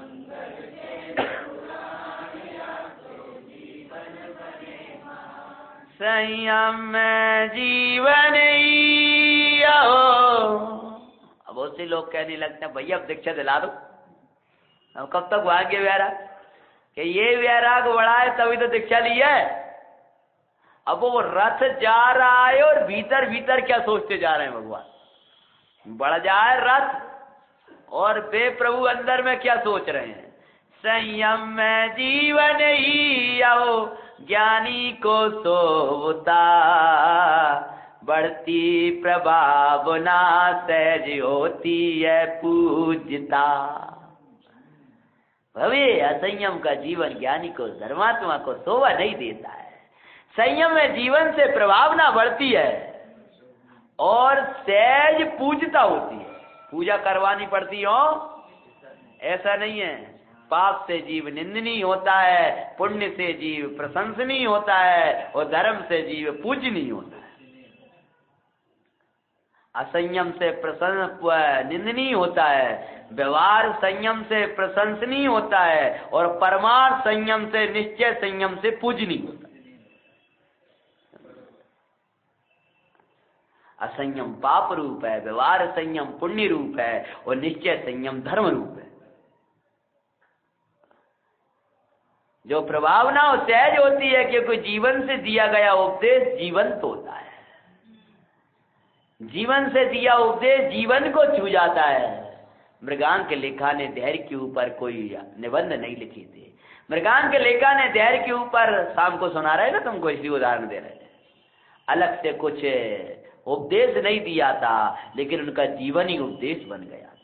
संयम में जीवन ही आओ। अब बहुत से लोग कहने लगते हैं भैया अब दीक्षा दिला दो। अब कब तक भाग्य वैराग कि ये वैराग बढ़ा है तभी तो दीक्षा ली है। अब वो रथ जा रहा है और भीतर भीतर क्या सोचते जा रहे हैं भगवान? बढ़ जाए रथ और वे प्रभु अंदर में क्या सोच रहे हैं? संयम में जीवन ही आओ, ज्ञानी को सोवता, बढ़ती प्रभावना सहज होती है पूजता। भवे असंयम का जीवन ज्ञानी को, धर्मात्मा को शोभा नहीं देता है। संयम में जीवन से प्रभावना बढ़ती है और सहज पूजता होती है। पूजा करवानी पड़ती हो ऐसा नहीं है। पाप से जीव निंदनीय होता है, पुण्य से जीव प्रशंसनीय होता है और धर्म से जीव पूजनीय होता है। असंयम से निंदनीय होता है, व्यवहार संयम से प्रशंसनीय होता है, और परमार्थ संयम से, निश्चय संयम से पूजनीय होता है। असंयम पाप रूप है, व्यवहार संयम पुण्य रूप है, और निश्चय संयम धर्म रूप है। जो प्रभावना सहज होती है क्योंकि जीवन से दिया गया उपदेश जीवंत होता है। जीवन से दिया उपदेश जीवन को छू जाता है। मृगांक लेखा ने धैर्य के ऊपर कोई निबंध नहीं लिखी थी। मृगांक लेखा ने धैर्य के ऊपर, शाम को सुना रहे ना तुमको, इसलिए उदाहरण दे रहे थे, अलग से कुछ उपदेश नहीं दिया था, लेकिन उनका जीवन ही उपदेश बन गया था।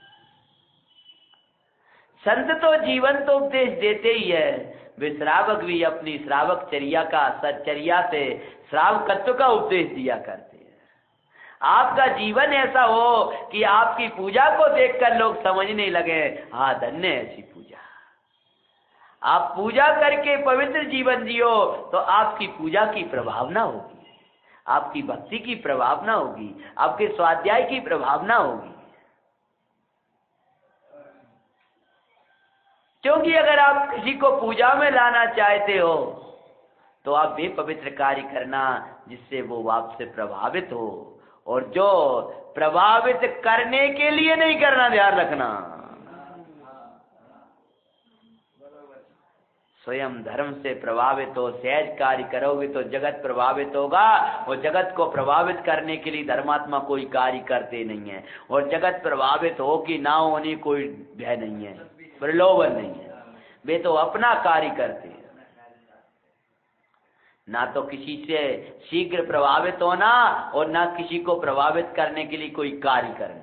संत तो जीवन तो उपदेश देते ही है, वे श्रावक भी अपनी श्रावक चर्या का, सच्चर्या से श्रावकत्व का उपदेश दिया करते हैं। आपका जीवन ऐसा हो कि आपकी पूजा को देखकर लोग समझने लगे, हाँ धन्य ऐसी पूजा। आप पूजा करके पवित्र जीवन जियो तो आपकी पूजा की प्रभावना होगी, आपकी भक्ति की प्रभावना होगी, आपके स्वाध्याय की प्रभावना होगी। क्योंकि अगर आप किसी को पूजा में लाना चाहते हो तो आप वे पवित्र कार्य करना जिससे वो आपसे प्रभावित हो, और जो प्रभावित करने के लिए नहीं करना, ध्यान रखना। स्वयं धर्म से प्रभावित हो, सहज कार्य करोगे तो जगत प्रभावित होगा, और जगत को प्रभावित करने के लिए धर्मात्मा कोई कार्य करते नहीं है, और जगत प्रभावित हो कि ना होने कोई भय नहीं है, प्रलोभन नहीं है। वे तो अपना कार्य करते हैं, ना तो किसी से शीघ्र प्रभावित होना और ना किसी को प्रभावित करने के लिए कोई कार्य करना।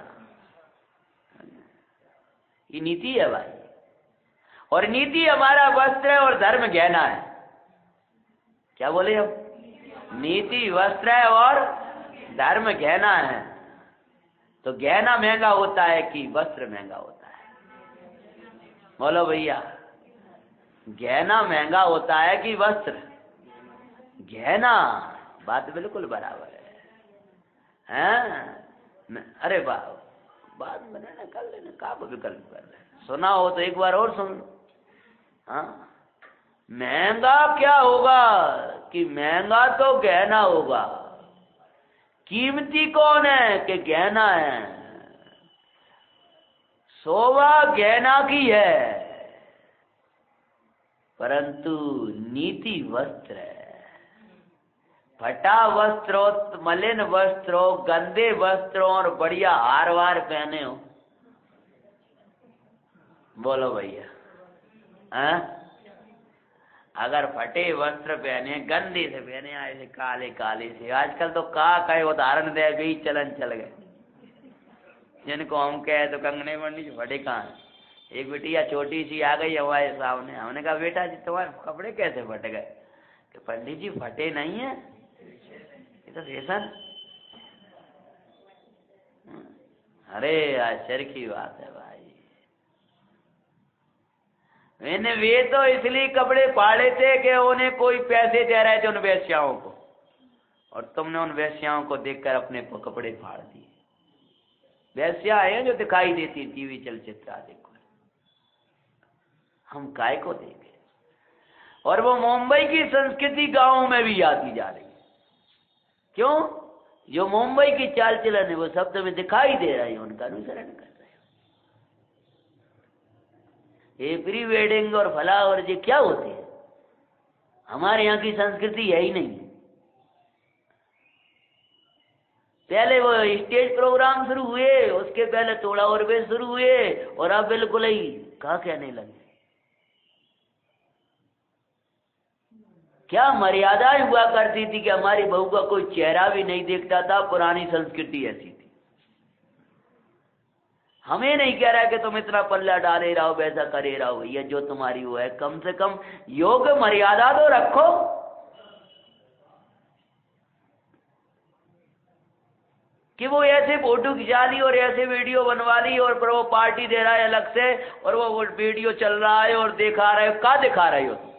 ये नीति है भाई, और नीति हमारा वस्त्र है और धर्म गहना है। क्या बोले हम? नीति वस्त्र है और धर्म गहना है। तो गहना महंगा होता है कि वस्त्र महंगा होता है? बोलो भैया, गहना महंगा होता है कि वस्त्र? गहना। बात बिल्कुल बराबर है। अरे बात बनाना कर लेना, का विकल्प कर लेना। सुना हो तो एक बार और सुन लो। हाँ, महंगा क्या होगा कि महंगा तो गहना होगा। कीमती कौन है कि गहना है। शोभा गहना की है, परंतु नीति वस्त्र है। फटा वस्त्र हो, मलिन वस्त्र हो, गंदे वस्त्र हो और बढ़िया हार वार पहने हो, बोलो भैया, हाँ? अगर फटे वस्त्र पहने, गंदे से पहने, ऐसे काले काले से, आजकल तो का उदाहरण दे गई, चलन चल गए। जिनको हम कहे तो कंगने मंडी फटे कहाँ है। एक बिटिया छोटी सी आ गई हमारे सामने, हमने कहा बेटा जी तुम्हारे कपड़े कैसे फट गए? कि पंडित जी फटे नहीं है, ये तो फैशन। अरे आश्चर्य की बात है भाई। मैंने वे तो इसलिए कपड़े फाड़े थे कि उन्हें कोई पैसे दे रहे थे उन वेश्याओं को, और तुमने उन वेश्याओं को देखकर अपने कपड़े फाड़ दिए। वेश्या है जो दिखाई देती टीवी चलचित्र आदि को, हम काय को देंगे? और वो मुंबई की संस्कृति गांवों में भी आती जा रही है। क्यों? जो मुंबई की चाल चलन है वो सब तुम्हें दिखाई दे रहा है, उनका अनुसरण कर रहे हो। ये प्री वेडिंग और फला और ये क्या होते हैं? हमारे यहाँ की संस्कृति है ही नहीं। पहले वो स्टेज प्रोग्राम शुरू हुए, उसके पहले थोड़ा और भी शुरू हुए, और अब बिल्कुल ही कहा कहने लगे। क्या मर्यादाएं हुआ करती थी कि हमारी बहू का कोई चेहरा भी नहीं देखता था। पुरानी संस्कृति ऐसी थी। हमें नहीं कह रहा है कि तुम इतना पल्ला डाले रहो, वैसा करे रहो, भैया जो तुम्हारी वो है, कम से कम योग मर्यादा तो रखो। कि वो ऐसे फोटो खिंचा ली और ऐसे वीडियो बनवा ली और फिर वो पार्टी दे रहा है अलग से, और वो वीडियो चल रहा है और दिखा रहे हो। क्या दिखा रहे हो तुम?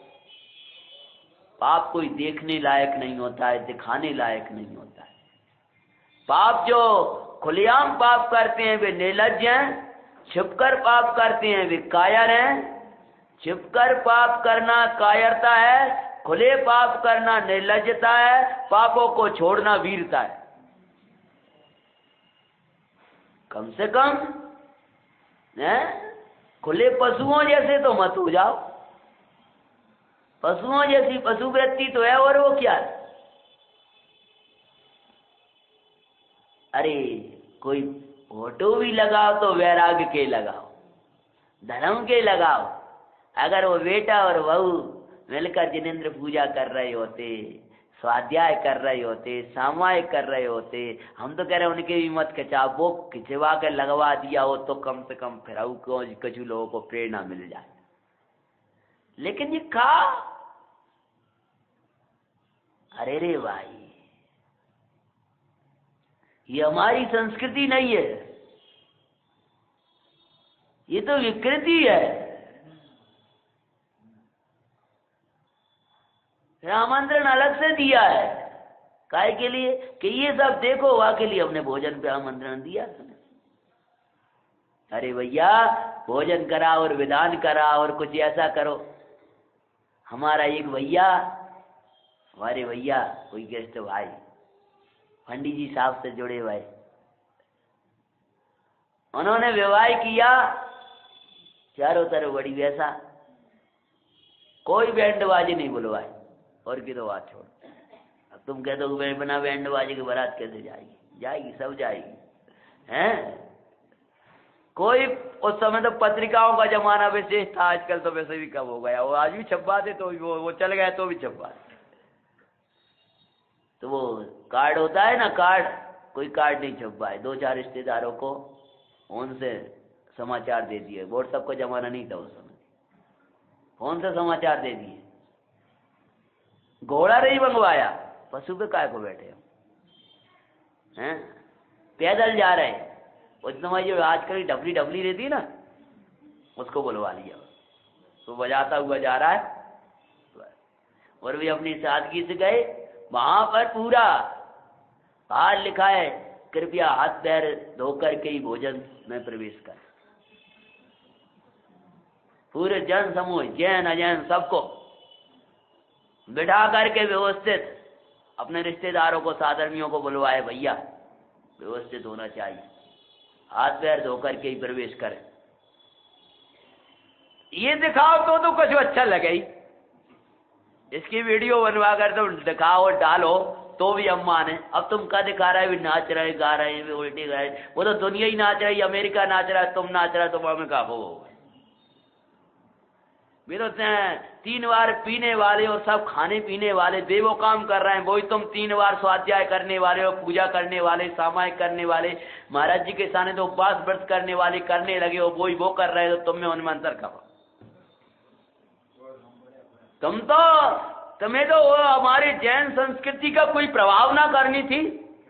पाप कोई देखने लायक नहीं होता है, दिखाने लायक नहीं होता है। पाप जो खुलेआम पाप करते हैं वे निर्लज्ज हैं, छिपकर पाप करते हैं वे कायर हैं। छिपकर पाप करना कायरता है, खुले पाप करना निर्लज्जता है, पापों को छोड़ना वीरता है। कम से कम खुले पशुओं जैसे तो मत हो जाओ। पशुओं जैसी पशु वृत्ति तो है, और वो क्या है? अरे कोई फोटो भी लगाओ तो वैराग्य के लगाओ, धर्म के लगाओ। अगर वो बेटा और बहू मिलकर जिनेंद्र पूजा कर रहे होते, स्वाध्याय कर रहे होते, सामायिक कर रहे होते, हम तो कह रहे उनके भी मत खिंचाओ, वो खिंचवा कर लगवा दिया हो तो कम से कम फिर कुछ लोगों को प्रेरणा मिल जाए। लेकिन ये खा, अरे रे भाई, ये हमारी संस्कृति नहीं है, ये तो विकृति है। आमंत्रण अलग से दिया है, काहे के लिए? कि ये सब देखो, वहां के लिए हमने भोजन पे आमंत्रण दिया। अरे भैया, भोजन करा और विधान करा और कुछ ऐसा करो। हमारा एक भैया, हमारे भैया कोई गेस्ट भाई, पंडित जी साहब से जुड़े भाई, उन्होंने विवाह किया, चारों तरफ बड़ी वैसा, कोई बैंड बाजी नहीं बुलवाई। और की तो बात छोड़, अब तुम कह दो बिना बैंड बाजी की बारात कैसे जाएगी? जाएगी, सब जाएगी, हैं? कोई उस समय तो पत्रिकाओं का जमाना विशेष था, आजकल तो वैसे भी कम हो गया। वो आज भी छपवाते तो वो चल गया तो भी छपवाते। तो वो कार्ड होता है ना, कार्ड, कोई कार्ड नहीं छपवाए, 2-4 रिश्तेदारों को उनसे समाचार दे दिए। व्हाट्सएप का जमाना नहीं था उस समय, फोन से समाचार दे दिए। घोड़ा नहीं मंगवाया, पशु पे काय को बैठे हैं? पैदल जा रहे हैं, उस समय जो आजकल डबली डबली रहती है ना, उसको बुलवा लिया, तो बजाता हुआ जा रहा है। और भी अपनी सादगी से गए, वहां पर पूरा बाहर लिखा है, कृपया हाथ पैर धोकर के ही भोजन में प्रवेश कर। पूरे जन समूह, जैन अजैन, सबको बिठा करके व्यवस्थित अपने रिश्तेदारों को, साधर्मियों को बुलवाए, भैया व्यवस्थित होना चाहिए, हाथ पैर धोकर के ही प्रवेश करें। ये दिखाओ तो कुछ अच्छा लगे ही, इसकी वीडियो बनवा कर तो दिखाओ और डालो तो भी हम माने। अब तुम क्या दिखा रहे, भी नाच रहे, गा रहे हैं, उल्टी गा रहे, वो तो दुनिया ही नाच रही, अमेरिका नाच रहा है, तुम नाच रहा है, तुम हमें कहा हो। तो 3 बार पीने वाले और सब खाने पीने वाले देवो काम कर रहे हैं, वही तुम 3 बार स्वाध्याय करने वाले हो, पूजा करने वाले, सामायिक करने वाले, महाराज जी के सामने तो उपवास व्रत करने वाले करने लगे हो, वही वो कर रहे हो, तुम में उनमें अंतर कब? तुम्हें तो वो हमारे जैन संस्कृति का कोई प्रभाव ना करनी थी।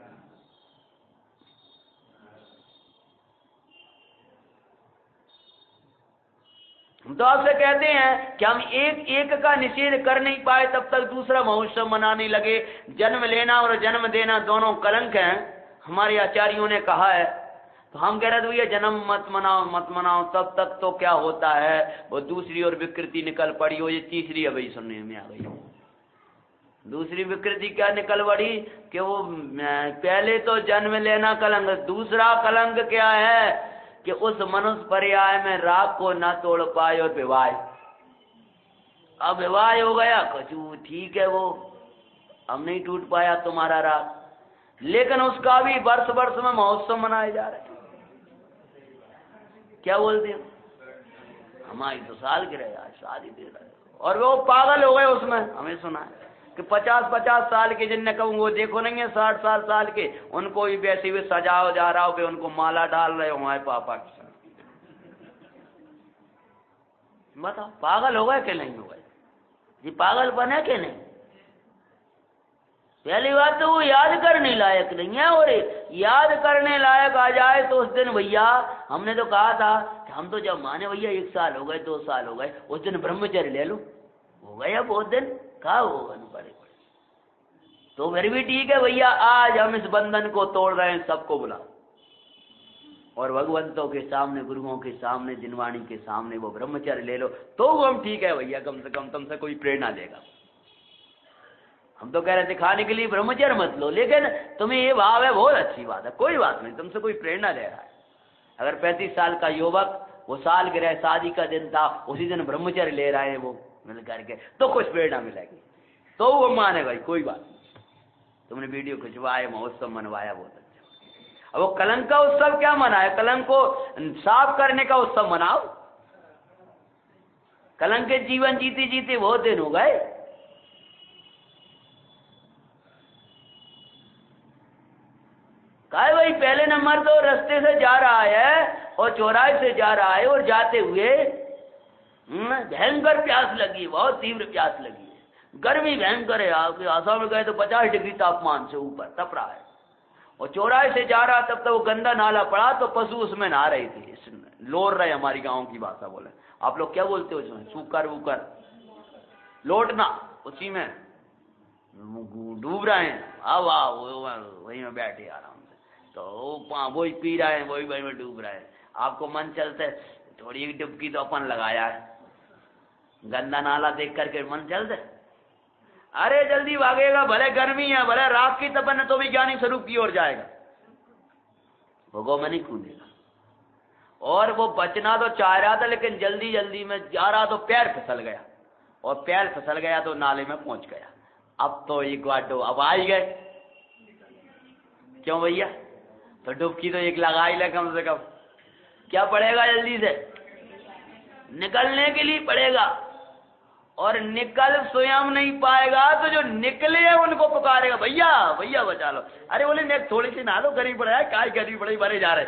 हम तो आपसे कहते हैं कि हम एक का निषेध कर नहीं पाए, तब तक दूसरा महोत्सव मनाने लगे। जन्म लेना और जन्म देना दोनों कलंक हैं, हमारे आचार्यों ने कहा है। तो हम कह रहे थे भैया जन्म मत मनाओ, तब तक तो क्या होता है, वो दूसरी और विकृति निकल पड़ी हो। ये तीसरी अभी सुनने में आ गई। दूसरी विकृति क्या निकल पड़ी कि वो पहले तो जन्म लेना कलंक, दूसरा कलंक क्या है कि उस मनुष्य पर्याय में राग को न तोड़ पाए और विवाह। अब विवाह हो गया, कछु ठीक है, वो हम नहीं टूट पाया तुम्हारा राग, लेकिन उसका भी वर्ष वर्ष में महोत्सव मनाए जा रहे हैं। क्या बोलते हैं, हमारी तो सालगिरह आज शादी दे रहे, और वो पागल हो गए उसमें। हमें सुना है कि 50-50 साल के जिनने कहूँ, वो देखो नहीं है 60 साल के, उनको भी वैसे भी सजाओ जा रहा हो कि उनको माला डाल रहे हो हमारे पापा के साथ। बताओ पागल हो गए कि नहीं हो गए? जी पागल बने कि नहीं? पहली बात तो वो याद करने लायक नहीं है, और याद करने लायक आ जाए तो उस दिन भैया हमने तो कहा था कि हम तो जब माने भैया 1 साल हो गए, 2 साल हो गए, उस दिन ब्रह्मचर्य ले लो। हो गया बहुत दिन, कहा होगा बड़े। तो फिर भी ठीक है भैया, आज हम इस बंधन को तोड़ रहे हैं, सबको बुला, और भगवंतों के सामने, गुरुओं के सामने, जिनवाणी के सामने वो ब्रह्मचर्य ले लो, तो हम ठीक है भैया, कम से कम तुमसे कोई प्रेरणा देगा। हम तो कह रहे दिखाने के लिए ब्रह्मचर्य मत लो, लेकिन तुम्हें ये भाव है, बहुत अच्छी बात है, कोई बात नहीं, तुमसे कोई प्रेरणा दे रहा है। अगर 35 साल का युवक, वो सालगिरह शादी का दिन था, उसी दिन ब्रह्मचर्य ले रहा है वो मिल करके, तो कुछ प्रेरणा मिलेगी, तो वो माने भाई कोई बात नहीं, तुमने वीडियो खिंचवाए, महोत्सव मनवाया, बहुत अच्छा। अब वो कलंक का उत्सव क्या मनाए, कलंक को साफ करने का उत्सव मनाओ। कलंक के जीवन जीते जीते बहुत दिन हो गए। कहे भाई पहले नंबर तो रास्ते से जा रहा है और चौराहे से जा रहा है, और जाते हुए भयंकर प्यास लगी, बहुत तीव्र प्यास लगी है, गर्मी भयंकर है, आपके आसाम में गए तो 50 डिग्री तापमान से ऊपर तप रहा है, और चौराहे से जा रहा, तब तक वो गंदा नाला पड़ा, तो पशु उसमें नहा रहे थे, लोट रहे, हमारी गांव की भाषा बोले, आप लोग क्या बोलते हो उसमें, सूकर वूकर, लोटना, उसी में डूब रहे हैं। अब वही में बैठे आराम से, तो वही पी रहे हैं, वही में डूब रहे हैं। आपको मन चलता है थोड़ी एक डुबकी तो अपन लगाया है, गंदा नाला देख करके मन चलता है, अरे जल्दी भागेगा, भले गर्मी है, भले रात की तपन है, तो भी ज्ञानी स्वरूप की ओर जाएगा, वो गौ में नहीं कूदेगा। और वो बचना तो चाह रहा था, लेकिन जल्दी जल्दी में जा रहा तो पैर फिसल गया, और पैर फिसल गया तो नाले में पहुंच गया। अब तो एक बार अब आ ही गए, क्यों भैया, तो डुबकी तो एक लगा ही ले कम से कम, क्या पड़ेगा, जल्दी से निकलने के लिए पड़ेगा, और निकल स्वयं नहीं पाएगा तो जो निकले हैं उनको पुकारेगा, भैया भैया बचा लो। अरे बोले थोड़ी सी नहा लो, गरीब पड़ा है, काय गरीब पड़ी भरे जा रहे,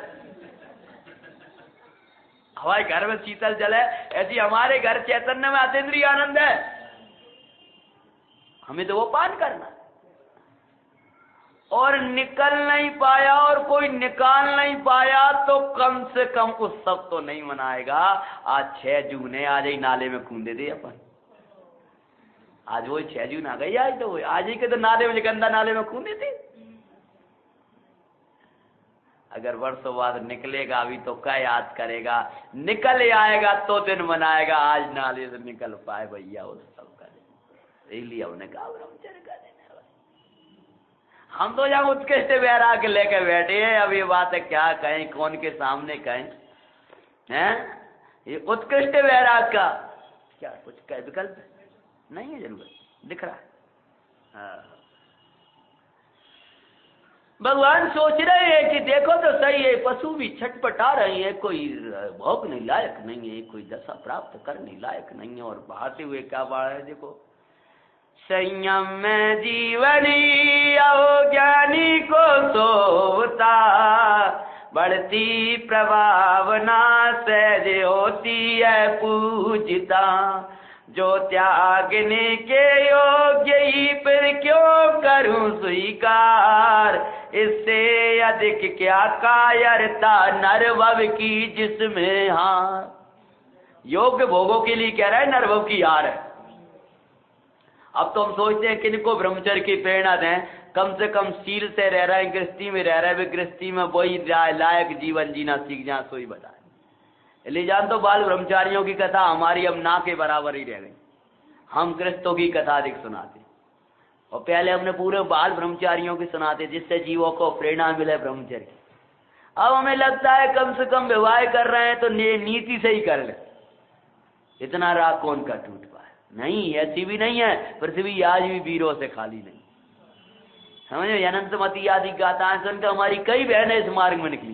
हमारे घर में शीतल जल है, ऐसी हमारे घर चैतन्य में अतीन्द्रिय आनंद है, हमें तो वो पान करना। और निकल नहीं पाया और कोई निकाल नहीं पाया, तो कम से कम उत्सव तो नहीं मनाएगा। आज 6 जून है, आज ही नाले में कूदे थे अपन, आज वो 6 जून आ गई, आज तो आज ही के तो नाले में, गंदा नाले में कूदे थे। अगर वर्षों बाद निकलेगा अभी तो क्या याद करेगा, निकल आएगा तो दिन मनाएगा, आज नाले से निकल पाए भैया उत्सव करे, इसलिए हमने कहा ब्रह्मचर्य का दिन है। हम तो यहाँ उत्कृष्ट वैराग्य लेके बैठे हैं, अब ये बात है क्या कहें, कौन के सामने कहें, हैं ये उत्कृष्ट वैराग्य का क्या कुछ कह विकल्प नहीं है, जरूरत दिख रहा है। हाँ, भगवान सोच रहे हैं कि देखो तो सही है, पशु भी छटपटा रहे हैं, कोई भोगने लायक नहीं है, कोई दशा प्राप्त करने लायक नहीं है, और बहाते हुए क्या बात है, देखो संयम में जीवनी अज्ञानी को सोता, बढ़ती प्रभावना सहज होती है पूजिता, जो त्यागने के योग्य ही फिर क्यों करूं स्वीकार, इससे अधिक क्या कायरता नरभव की जिसमें हार। योग्य भोगों के लिए कह रहा है, नरभव की हार है। अब तो हम सोचते हैं किनको ब्रह्मचर्य की प्रेरणा दें, कम से कम शील से रह रहे हैं, गृहस्थी में रह रहे हैं, गृहस्थी में वही लायक जीवन जीना सीख जाए, सोई बताए। इसलिए जान तो बाल ब्रह्मचारियों की कथा हमारी अब ना के बराबर ही रह गई, हम गृहस्थों की कथा अधिक सुनाते, और पहले हमने पूरे बाल ब्रह्मचारियों की सुनाते, जिससे जीवों को प्रेरणा मिले ब्रह्मचर्य की। अब हमें लगता है कम से कम विवाह कर रहे हैं तो नीति से ही कर ले, इतना राग कौन का टूट पाए। नहीं, ऐसी भी नहीं है, पृथ्वी आज भी वीरों से खाली नहीं। समझे, अनंतमती आदि गाथाएं सुनकर हमारी कई बहनें इस मार्ग में निकली।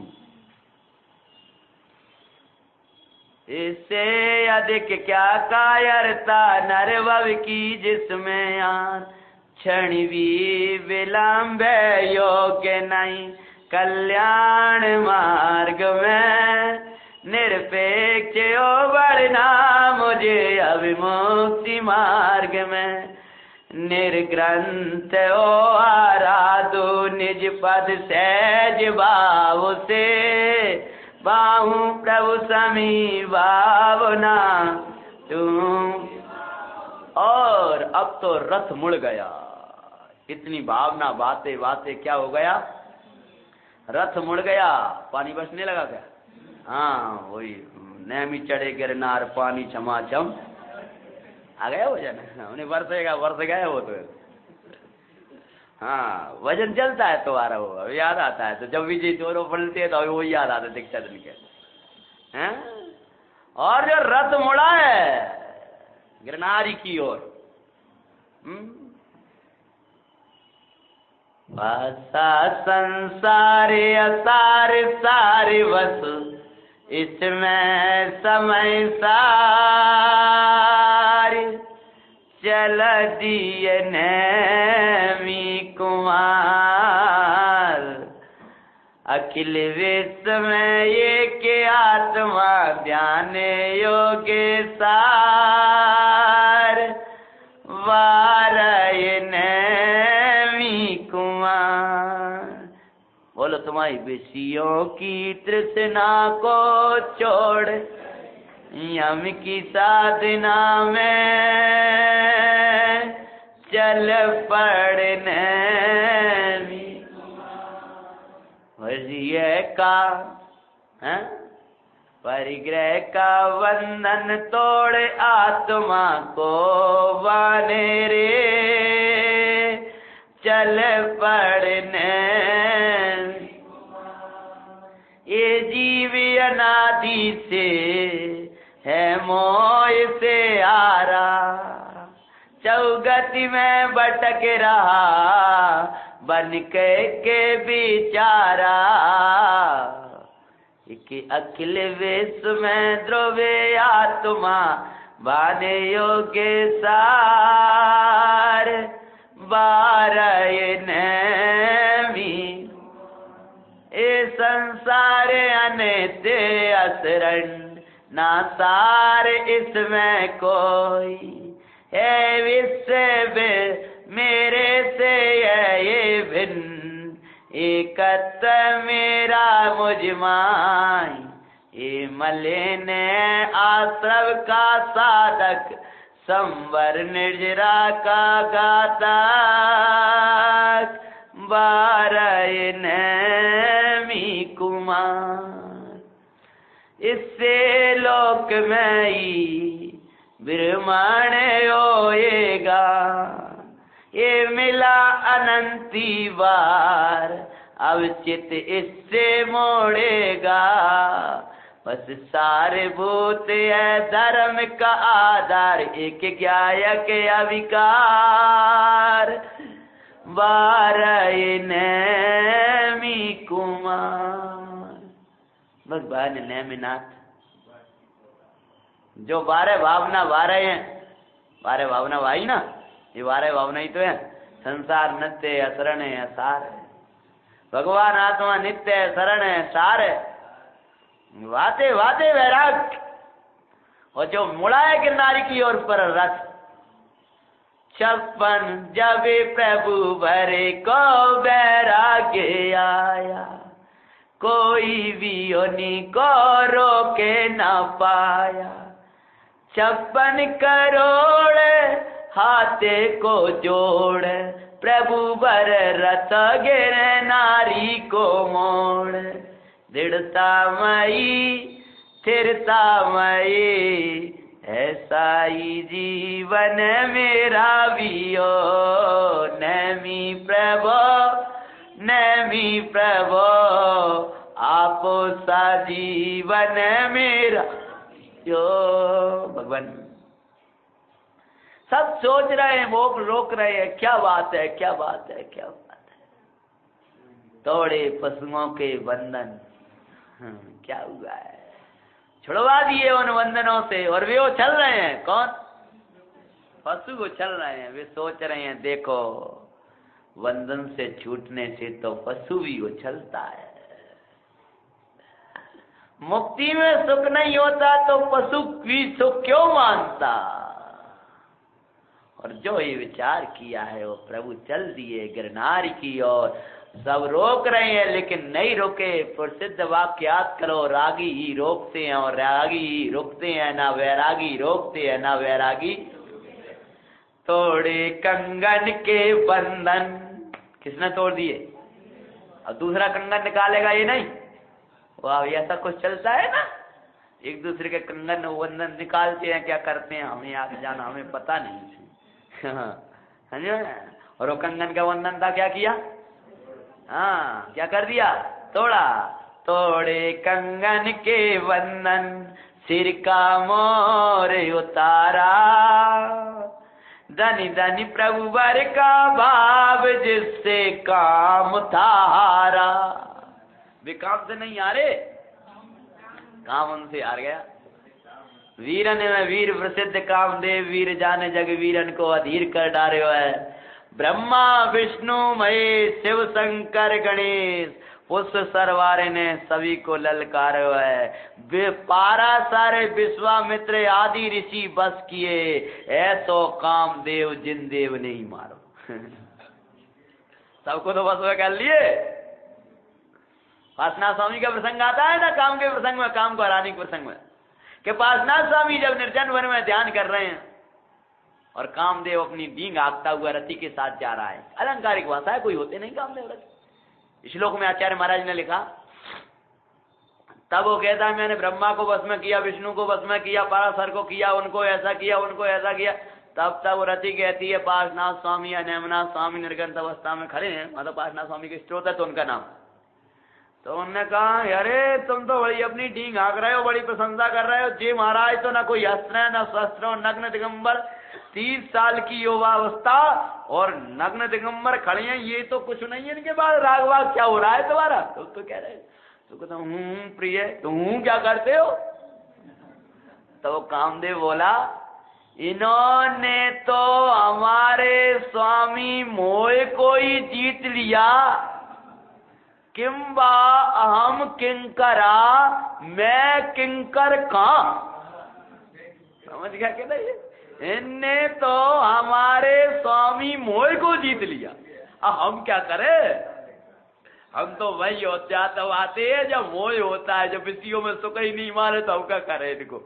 इससे अधिक क्या कायरता नरभव की जिसमें यार, क्षण भी विलंब योग्य नहीं कल्याण मार्ग में, निरपेक्ष हो बढ़ना मुझे अभिमुक्ति मार्ग में, निर्ग्रंथ हो आराधो निज पद सहज भाव से, बाहु प्रभु समी भावना तुम। और अब तो रथ मुड़ गया, इतनी भावना, बातें बातें, क्या हो गया, रथ मुड़ गया, पानी बरसने लगा क्या? हाँ वही, नैमी चढ़े गिरनार पानी छमाछम आ गया वजन, उन्हें बरसेगा, बरस गया वो तो। हाँ वजन चलता है तुम्हारा, वो अभी याद आता है, तो जब भी जी दोनों पलटते हैं तो अभी वही याद आता दीक्षा दिन के हैं। और जो रथ मुड़ा है गिरनारी की ओर, भाषा संसार असार सारे बस इसमें समय सार चल दिए नैमी कुमार अखिल विश्व में ये के आत्मा ध्यान योगे सार वारय नैमी कुमार। बोलो तुम्हारी विषयों की तृष्णा को छोड़ यम की साधना में चल पड़ने वजिए का परिग्रह का बंधन तोड़ आत्मा को बाने रे चल पड़ने। ये जीव अनादि से है मोह से आरा, चौगति में भटक रहा बन के बिचारा। कि अखिल विश्व में ध्रुवे आत्मा बाने योगे सार बारय नैमी। ए संसार अनित्य असरण ना सार इसमें कोई है विश्व मेरे से ये भिन्न एकत मेरा मुझमाई। ये मलिन आश्रव का साधक संवर निर्जरा का गातक बारय नैमी कुमार। इससे लोक में ही ब्रह्मांड होएगा, ये मिला अनंती बार अब चित इससे मोड़ेगा। बस सारे भूत है धर्म का आधार एक ज्ञायक अविकार बारय नैमी कुमार। बस भाई नैमीनाथ जो 12 भावना 12 हैं, 12 भावना भाई ना, ये 12 भावना ही तो है। संसार नित्य है, शरण है, सार है। भगवान आत्मा नित्य है, शरण है, सार है। वाते वाते वैराग, और जो मुड़ा है गिरनारी की ओर पर रथ। 56 जब प्रभु भरे को वैराग्य आया, कोई भी उन्हीं को रोके न पाया। 56 करोड़ हाथे को जोड़ प्रभु बर रथ गिरनारी को मोड़। दृढ़ता मई स्थिरता मई ऐसा ही जीवन मेरा भी हो। नैमी प्रभो आप सा जीवन मेरा जो। भगवान सब सोच रहे हैं, वो रोक रहे हैं, क्या बात है, क्या बात है, क्या बात है। तोड़े पशुओं के बंधन, क्या हुआ है, छुड़वा दिए उन बंधनों से। और वे वो चल रहे हैं, कौन? पशु वो चल रहे हैं। वे सोच रहे हैं देखो बंधन से छूटने से तो पशु भी वो चलता है। मुक्ति में सुख नहीं होता तो पशु भी सुख क्यों मानता। और जो ये विचार किया है वो प्रभु चल दिए गिरनारी की ओर। सब रोक रहे हैं लेकिन नहीं रोके। प्रसिद्ध वाक्य याद करो, रागी ही रोकते हैं और रागी ही रुकते हैं, ना वैरागी रोकते हैं ना वैरागी। तोड़े कंगन के बंधन। किसने तोड़ दिए? और दूसरा कंगन निकालेगा ये नहीं। वाह, ऐसा कुछ चलता है ना, एक दूसरे के कंगन बंधन निकालते हैं, क्या करते हैं हमें आगे जाना, हमें पता नहीं। और वो कंगन का बंधन था, क्या किया? हाँ, क्या कर दिया? तोड़ा। तोड़े कंगन के बंधन, सिर का मोर उतारा, धनी धनी प्रभु वर का भाव, जिससे काम था हारा। वे काम से नहीं हारे, काम उनसे हार गया। वीरन में वीर प्रसिद्ध कामदेव, वीर जाने जग वीरन को अधीर कर डारे है। ब्रह्मा विष्णु महेश शिव शंकर गणेश, पुष्प सरवारे ने सभी को ललकारो है। पारा सारे विश्वामित्र आदि ऋषि बस किए, ऐसो कामदेव जिन देव नहीं मारो। सबको तो बस में कर लिए। पार्श्वनाथ स्वामी का प्रसंग आता है ना, काम के प्रसंग में, काम को हराने के प्रसंग में, कि पार्श्वनाथ स्वामी जब निर्जन वन में ध्यान कर रहे हैं और कामदेव अपनी डींग हाँकता हुआ रति के साथ जा रहा है। अलंकारिक भाषा है, कोई होते नहीं कामदेव रति। श्लोक में आचार्य महाराज ने लिखा, तब वो कहता है मैंने ब्रह्मा को बस में किया, विष्णु को बस में किया, पराशर को किया, उनको ऐसा किया, उनको ऐसा किया। तब तक वो रति कहती है पार्श्वनाथ स्वामी या नेमनाथ स्वामी निर्गंत अवस्था में खड़े हैं, मतलब पार्श्वनाथ स्वामी के स्त्रोत है तो उनका नाम। तो उन्होंने कहा अरे तुम तो बड़ी अपनी डींग हाँक रहे हो, बड़ी प्रशंसा कर रहे हो जी महाराज, तो ना कोई अस्त्र है, ना शस्त्र, नग्न दिगंबर, 30 साल की युवावस्था और नग्न दिगंबर खड़े हैं, ये तो कुछ नहीं है इनके बाद। राग वाग क्या हो रहा है तुम्हारा? तो कह रहे, तो कहता हूँ प्रिय, तुम क्या करते हो? तो कामदेव बोला, इन्होंने तो हमारे स्वामी मोह को ही जीत लिया, किंबा अहम किंकरा, मैं किंकर कहां। समझ गया क्या? इनने तो हमारे स्वामी मोह को जीत लिया, अब हम क्या करें? हम तो वही तो आते हैं जब मोह होता है, जब विषयों में सुख ही नहीं मारे तो हम क्या करें इनको?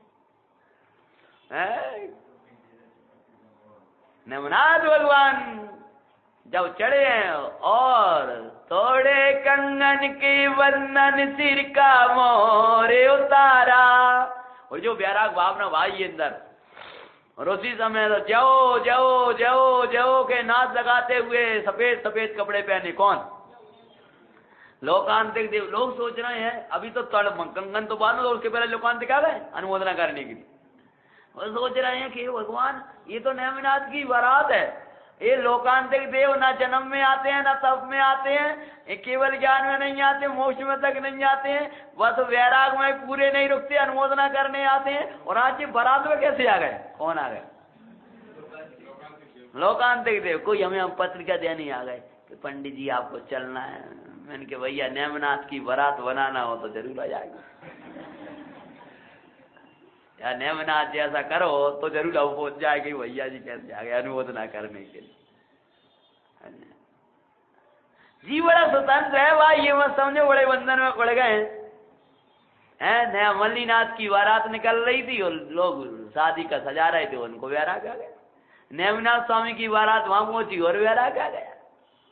नेमनाथ भगवान जब चढ़े हैं और तोड़े कंगन के बंधन, सिर का मोरे उतारा, और जो बैराग भावना भाई अंदर, और उसी समय तो जयो जयो जयो जयो के नाच लगाते हुए सफेद सफेद कपड़े पहने। कौन? लोकांतिक देव। लोग सोच रहे हैं अभी तो कंगन तो बांधो, तो उसके पहले लोकांतिक आ गए अनुमोदना करने के लिए। वो सोच रहे हैं कि भगवान ये तो नेमिनाथ की बारात है, ये लोकांतिक देव ना जन्म में आते हैं ना तप में आते हैं, ये केवल ज्ञान में नहीं आते, मोक्ष में तक नहीं आते हैं, बस वैराग में पूरे नहीं रुकते, अनुमोदना करने आते हैं। और आज ये बारात में कैसे आ गए? कौन आ गए? लोकांतिक देव। कोई हमें हम पत्रिका देने आ गए कि पंडित जी आपको चलना है। मैंने कहा भैया नेमनाथ की बारात बनाना हो तो जरूर आ जाएगा, या नेमनाथ जैसा करो तो जरूर अब पहुंच जाएगी। भैया जी कैसे आ गए अनुमोदना करने के लिए? जी बड़ा स्वतंत्र है भाई, ये मत समझो बड़े बंधन में पड़ गए हैं। मल्लीनाथ की बारात निकल रही थी और लोग शादी का सजा रहे थे, उनको वैराग आ गया। नेमिनाथ स्वामी की बारात वहां पहुंची और वैराग आ गया।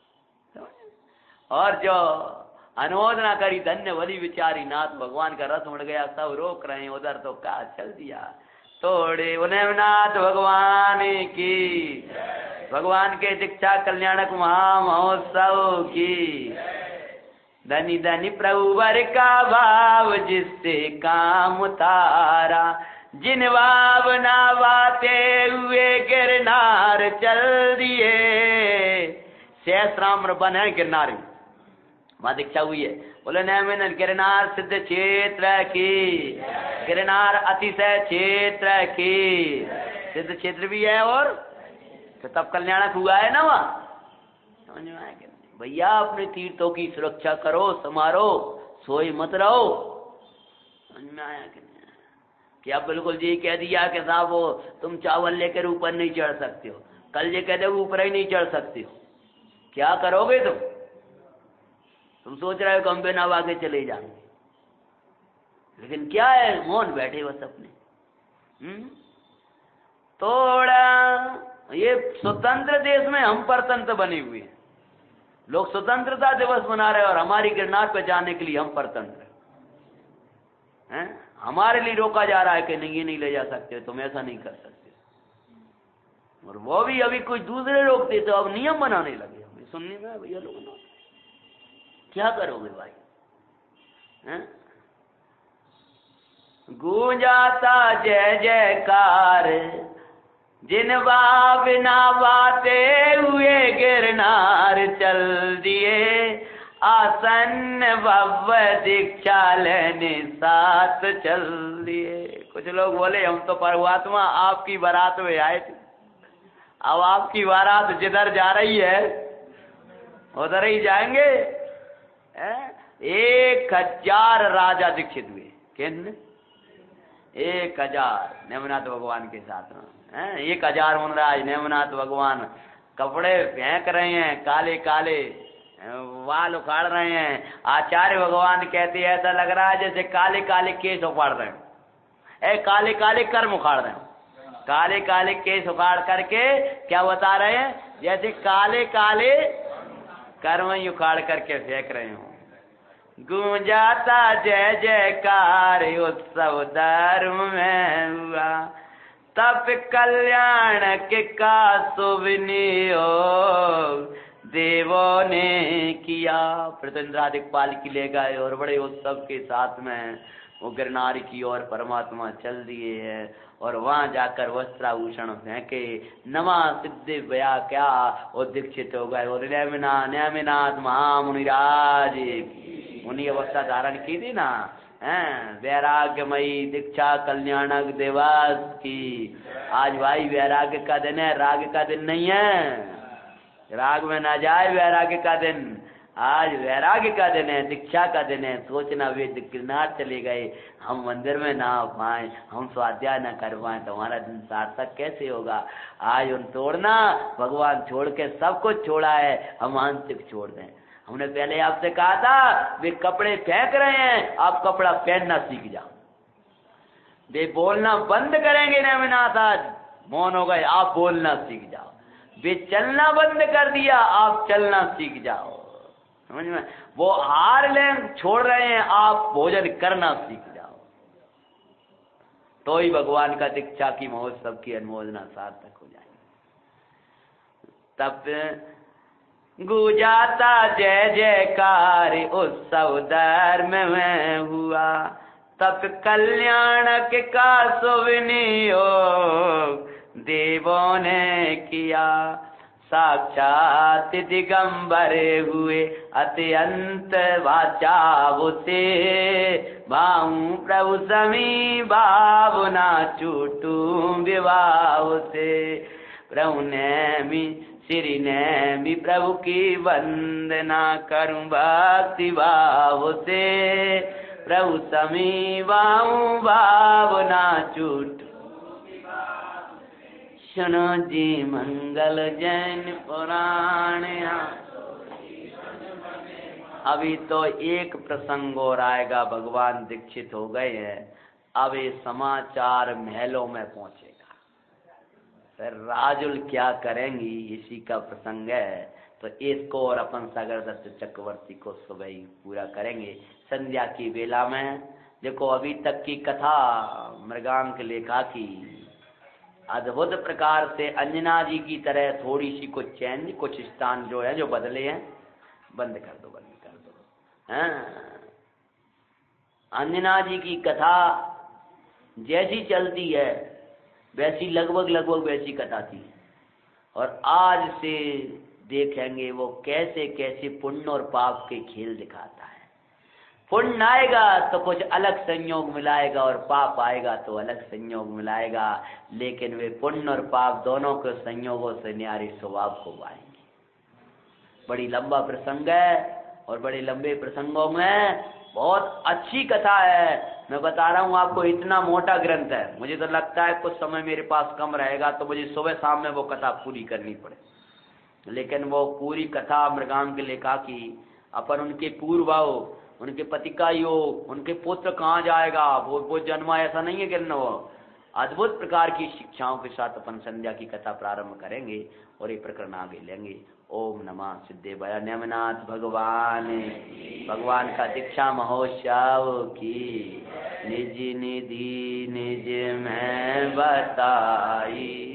और जो अनुमोदना करी, धन्य भली विचारी नाथ, भगवान का रस उड़ गया, सब रोक रहे हैं उधर, तो का चल दिया। तोड़े नेमिनाथ भगवान की, भगवान के दीक्षा कल्याणक महामहोत्सव की। धनी धनी प्रभु वर का भाव, जिससे काम तारा, जिन भावना बाते हुए गिरनार चल दिए। सहस्राम्र बन है गिरनार, वहां दीक्षा हुई है। बोले नैमिन गिरनार सिद्ध क्षेत्र की, गिरनार अतिशय क्षेत्र की, सिद्ध क्षेत्र भी है और तो तब कल्याणक हुआ है ना वहां। समझ में आया क्या? भैया अपने तीर्थों की सुरक्षा करो, समारो, सोई मत रहो। समझ में आया कि नहीं? क्या बिल्कुल जी कह दिया कि साहब वो तुम चावल लेकर ऊपर नहीं चढ़ सकते हो, कल ये कह दे ऊपर ही नहीं चढ़ सकते हो, क्या करोगे तुम? तुम सोच रहे हो कि हम बिना आगे चले जाएंगे, लेकिन क्या है, मौन बैठे बस अपने। तोड़ा ये स्वतंत्र देश में हम परतंत्र बने हुए हैं। लोग स्वतंत्रता दिवस मना रहे हैं और हमारी गिरनार पे जाने के लिए हम परतंत्र हैं। हमारे लिए रोका जा रहा है कि नहीं, ये नहीं ले जा सकते, तुम ऐसा नहीं कर सकते। और वो भी अभी कोई दूसरे रोकते तो अब नियम बनाने लगे। हमें सुनने में भैया लोग क्या करोगे भाई, हैं? गूंजाता जय जयकार जिन बिना बाते हुए गिरनार चल दिए, आसन्न भव्य दीक्षा लेने साथ चल दिए। कुछ लोग बोले हम तो परमात्मा आपकी बारात में आए थे, अब आपकी बारात जिधर जा रही है उधर ही जाएंगे। 1000 राजा दीक्षित हुए। किन 1000 नेमनाथ भगवान के साथ में 1000 मुनराज नेमनाथ भगवान कपड़े फेंक रहे हैं, काले काले बाल उखाड़ रहे हैं। आचार्य भगवान कहते हैं ऐसा लग रहा है जैसे काले काले केस उखाड़ रहे हैं, काले काले कर्म उखाड़ रहे हैं। काले काले केस उखाड़ करके क्या बता रहे हैं, जैसे काले काले कर्म ही उखाड़ करके फेंक रहे हो। गूंजाता जय जयकार उत्सव धर्म में हुआ, तप कल्याण के का शुभ नियोग देवों ने किया। प्रतंद्रादिकपाल की ले गए और बड़े उत्सव के साथ में वो गिरनार की ओर परमात्मा चल दिए हैं। और वहां जाकर वस्त्राभूषण फेंके, नमा सिद्धि भया क्या वो दीक्षित हो गए। और नेमिनाथ महामुनिराज उन्हीं अवस्था धारण की थी ना, वैराग्यमयी दीक्षा कल्याणक दिवस की। आज भाई वैराग्य का दिन है, राग का दिन नहीं है। राग में ना जाए वैराग्य का दिन, आज वैराग्य का दिन है, दीक्षा का दिन है। सोचना वे गिरनार चले गए, हम मंदिर में ना आ पाए, हम स्वाध्याय ना कर पाए तो हमारा दिन सार्थक कैसे होगा। आज उन तोड़ना, भगवान छोड़ के सब कुछ छोड़ा है, हम आंशिक छोड़ दें। हमने पहले आपसे कहा था वे कपड़े फेंक रहे हैं, आप कपड़ा पहनना सीख जाओ। वे बोलना बंद करेंगे नेमिनाथ, आज मौन हो गए, आप बोलना सीख जाओ। वे चलना बंद कर दिया, आप चलना सीख जाओ। समझ में, वो हार ले छोड़ रहे हैं, आप भोजन करना सीख जाओ। तो ही भगवान का दीक्षा की महोत्सव की अनुमोदना सार्थक हो जाएगी। तब गुजाता जय जयकार उत्सव धर्म में हुआ, तब कल्याणक का शुभ नियोग देवों ने किया। साक्षात दिगंबर हुए अत्यंत वाचाव से, भाऊ प्रभु समी भावना छूटू विवाह से। प्रभु ने भी श्री ने भी प्रभु की वंदना करूं भक्ति भाव से, प्रभु समी भाऊ भावना छूटू। सुनो जी मंगल जैन पुराण। अभी तो एक प्रसंग और आएगा, भगवान दीक्षित हो गए हैं, अब ये समाचार महलों में पहुंचेगा। फिर राजुल क्या करेंगी इसी का प्रसंग है। तो इसको और अपन सागर दत्त चक्रवर्ती को सुबह ही पूरा करेंगे संध्या की बेला में। देखो अभी तक की कथा मृगांक लेखा की अद्भुत प्रकार से अंजना जी की तरह थोड़ी सी कुछ चेंज, कुछ स्थान जो है जो बदले हैं, बंद कर दो, बंद कर दो। अंजना जी की कथा जैसी चलती है वैसी लगभग वैसी कथा थी। और आज से देखेंगे वो कैसे कैसे पुण्य और पाप के खेल दिखाता है। पुण्य आएगा तो कुछ अलग संयोग मिलाएगा और पाप आएगा तो अलग संयोग मिलाएगा, लेकिन वे पुण्य और पाप दोनों के संयोगों से न्यारी स्वभाव को पाएंगे। बड़ी लंबा प्रसंग है और बड़े लंबे प्रसंगों में बहुत अच्छी कथा है। मैं बता रहा हूँ आपको, इतना मोटा ग्रंथ है, मुझे तो लगता है कुछ समय मेरे पास कम रहेगा तो मुझे सुबह शाम में वो कथा पूरी करनी पड़े। लेकिन वो पूरी कथा मृगांक लेखा की, अपन उनके पूर्वाओ, उनके पति का योग, उनके पुत्र कहाँ जाएगा, वो जन्मा ऐसा नहीं है कि वो अद्भुत प्रकार की शिक्षाओं के साथ अपन संध्या की कथा प्रारंभ करेंगे और ये प्रकरण आगे लेंगे। ओम नमः सिद्धेभ्य नेमिनाथ भगवान का दीक्षा महोत्सव की निज निधि निज में बताई।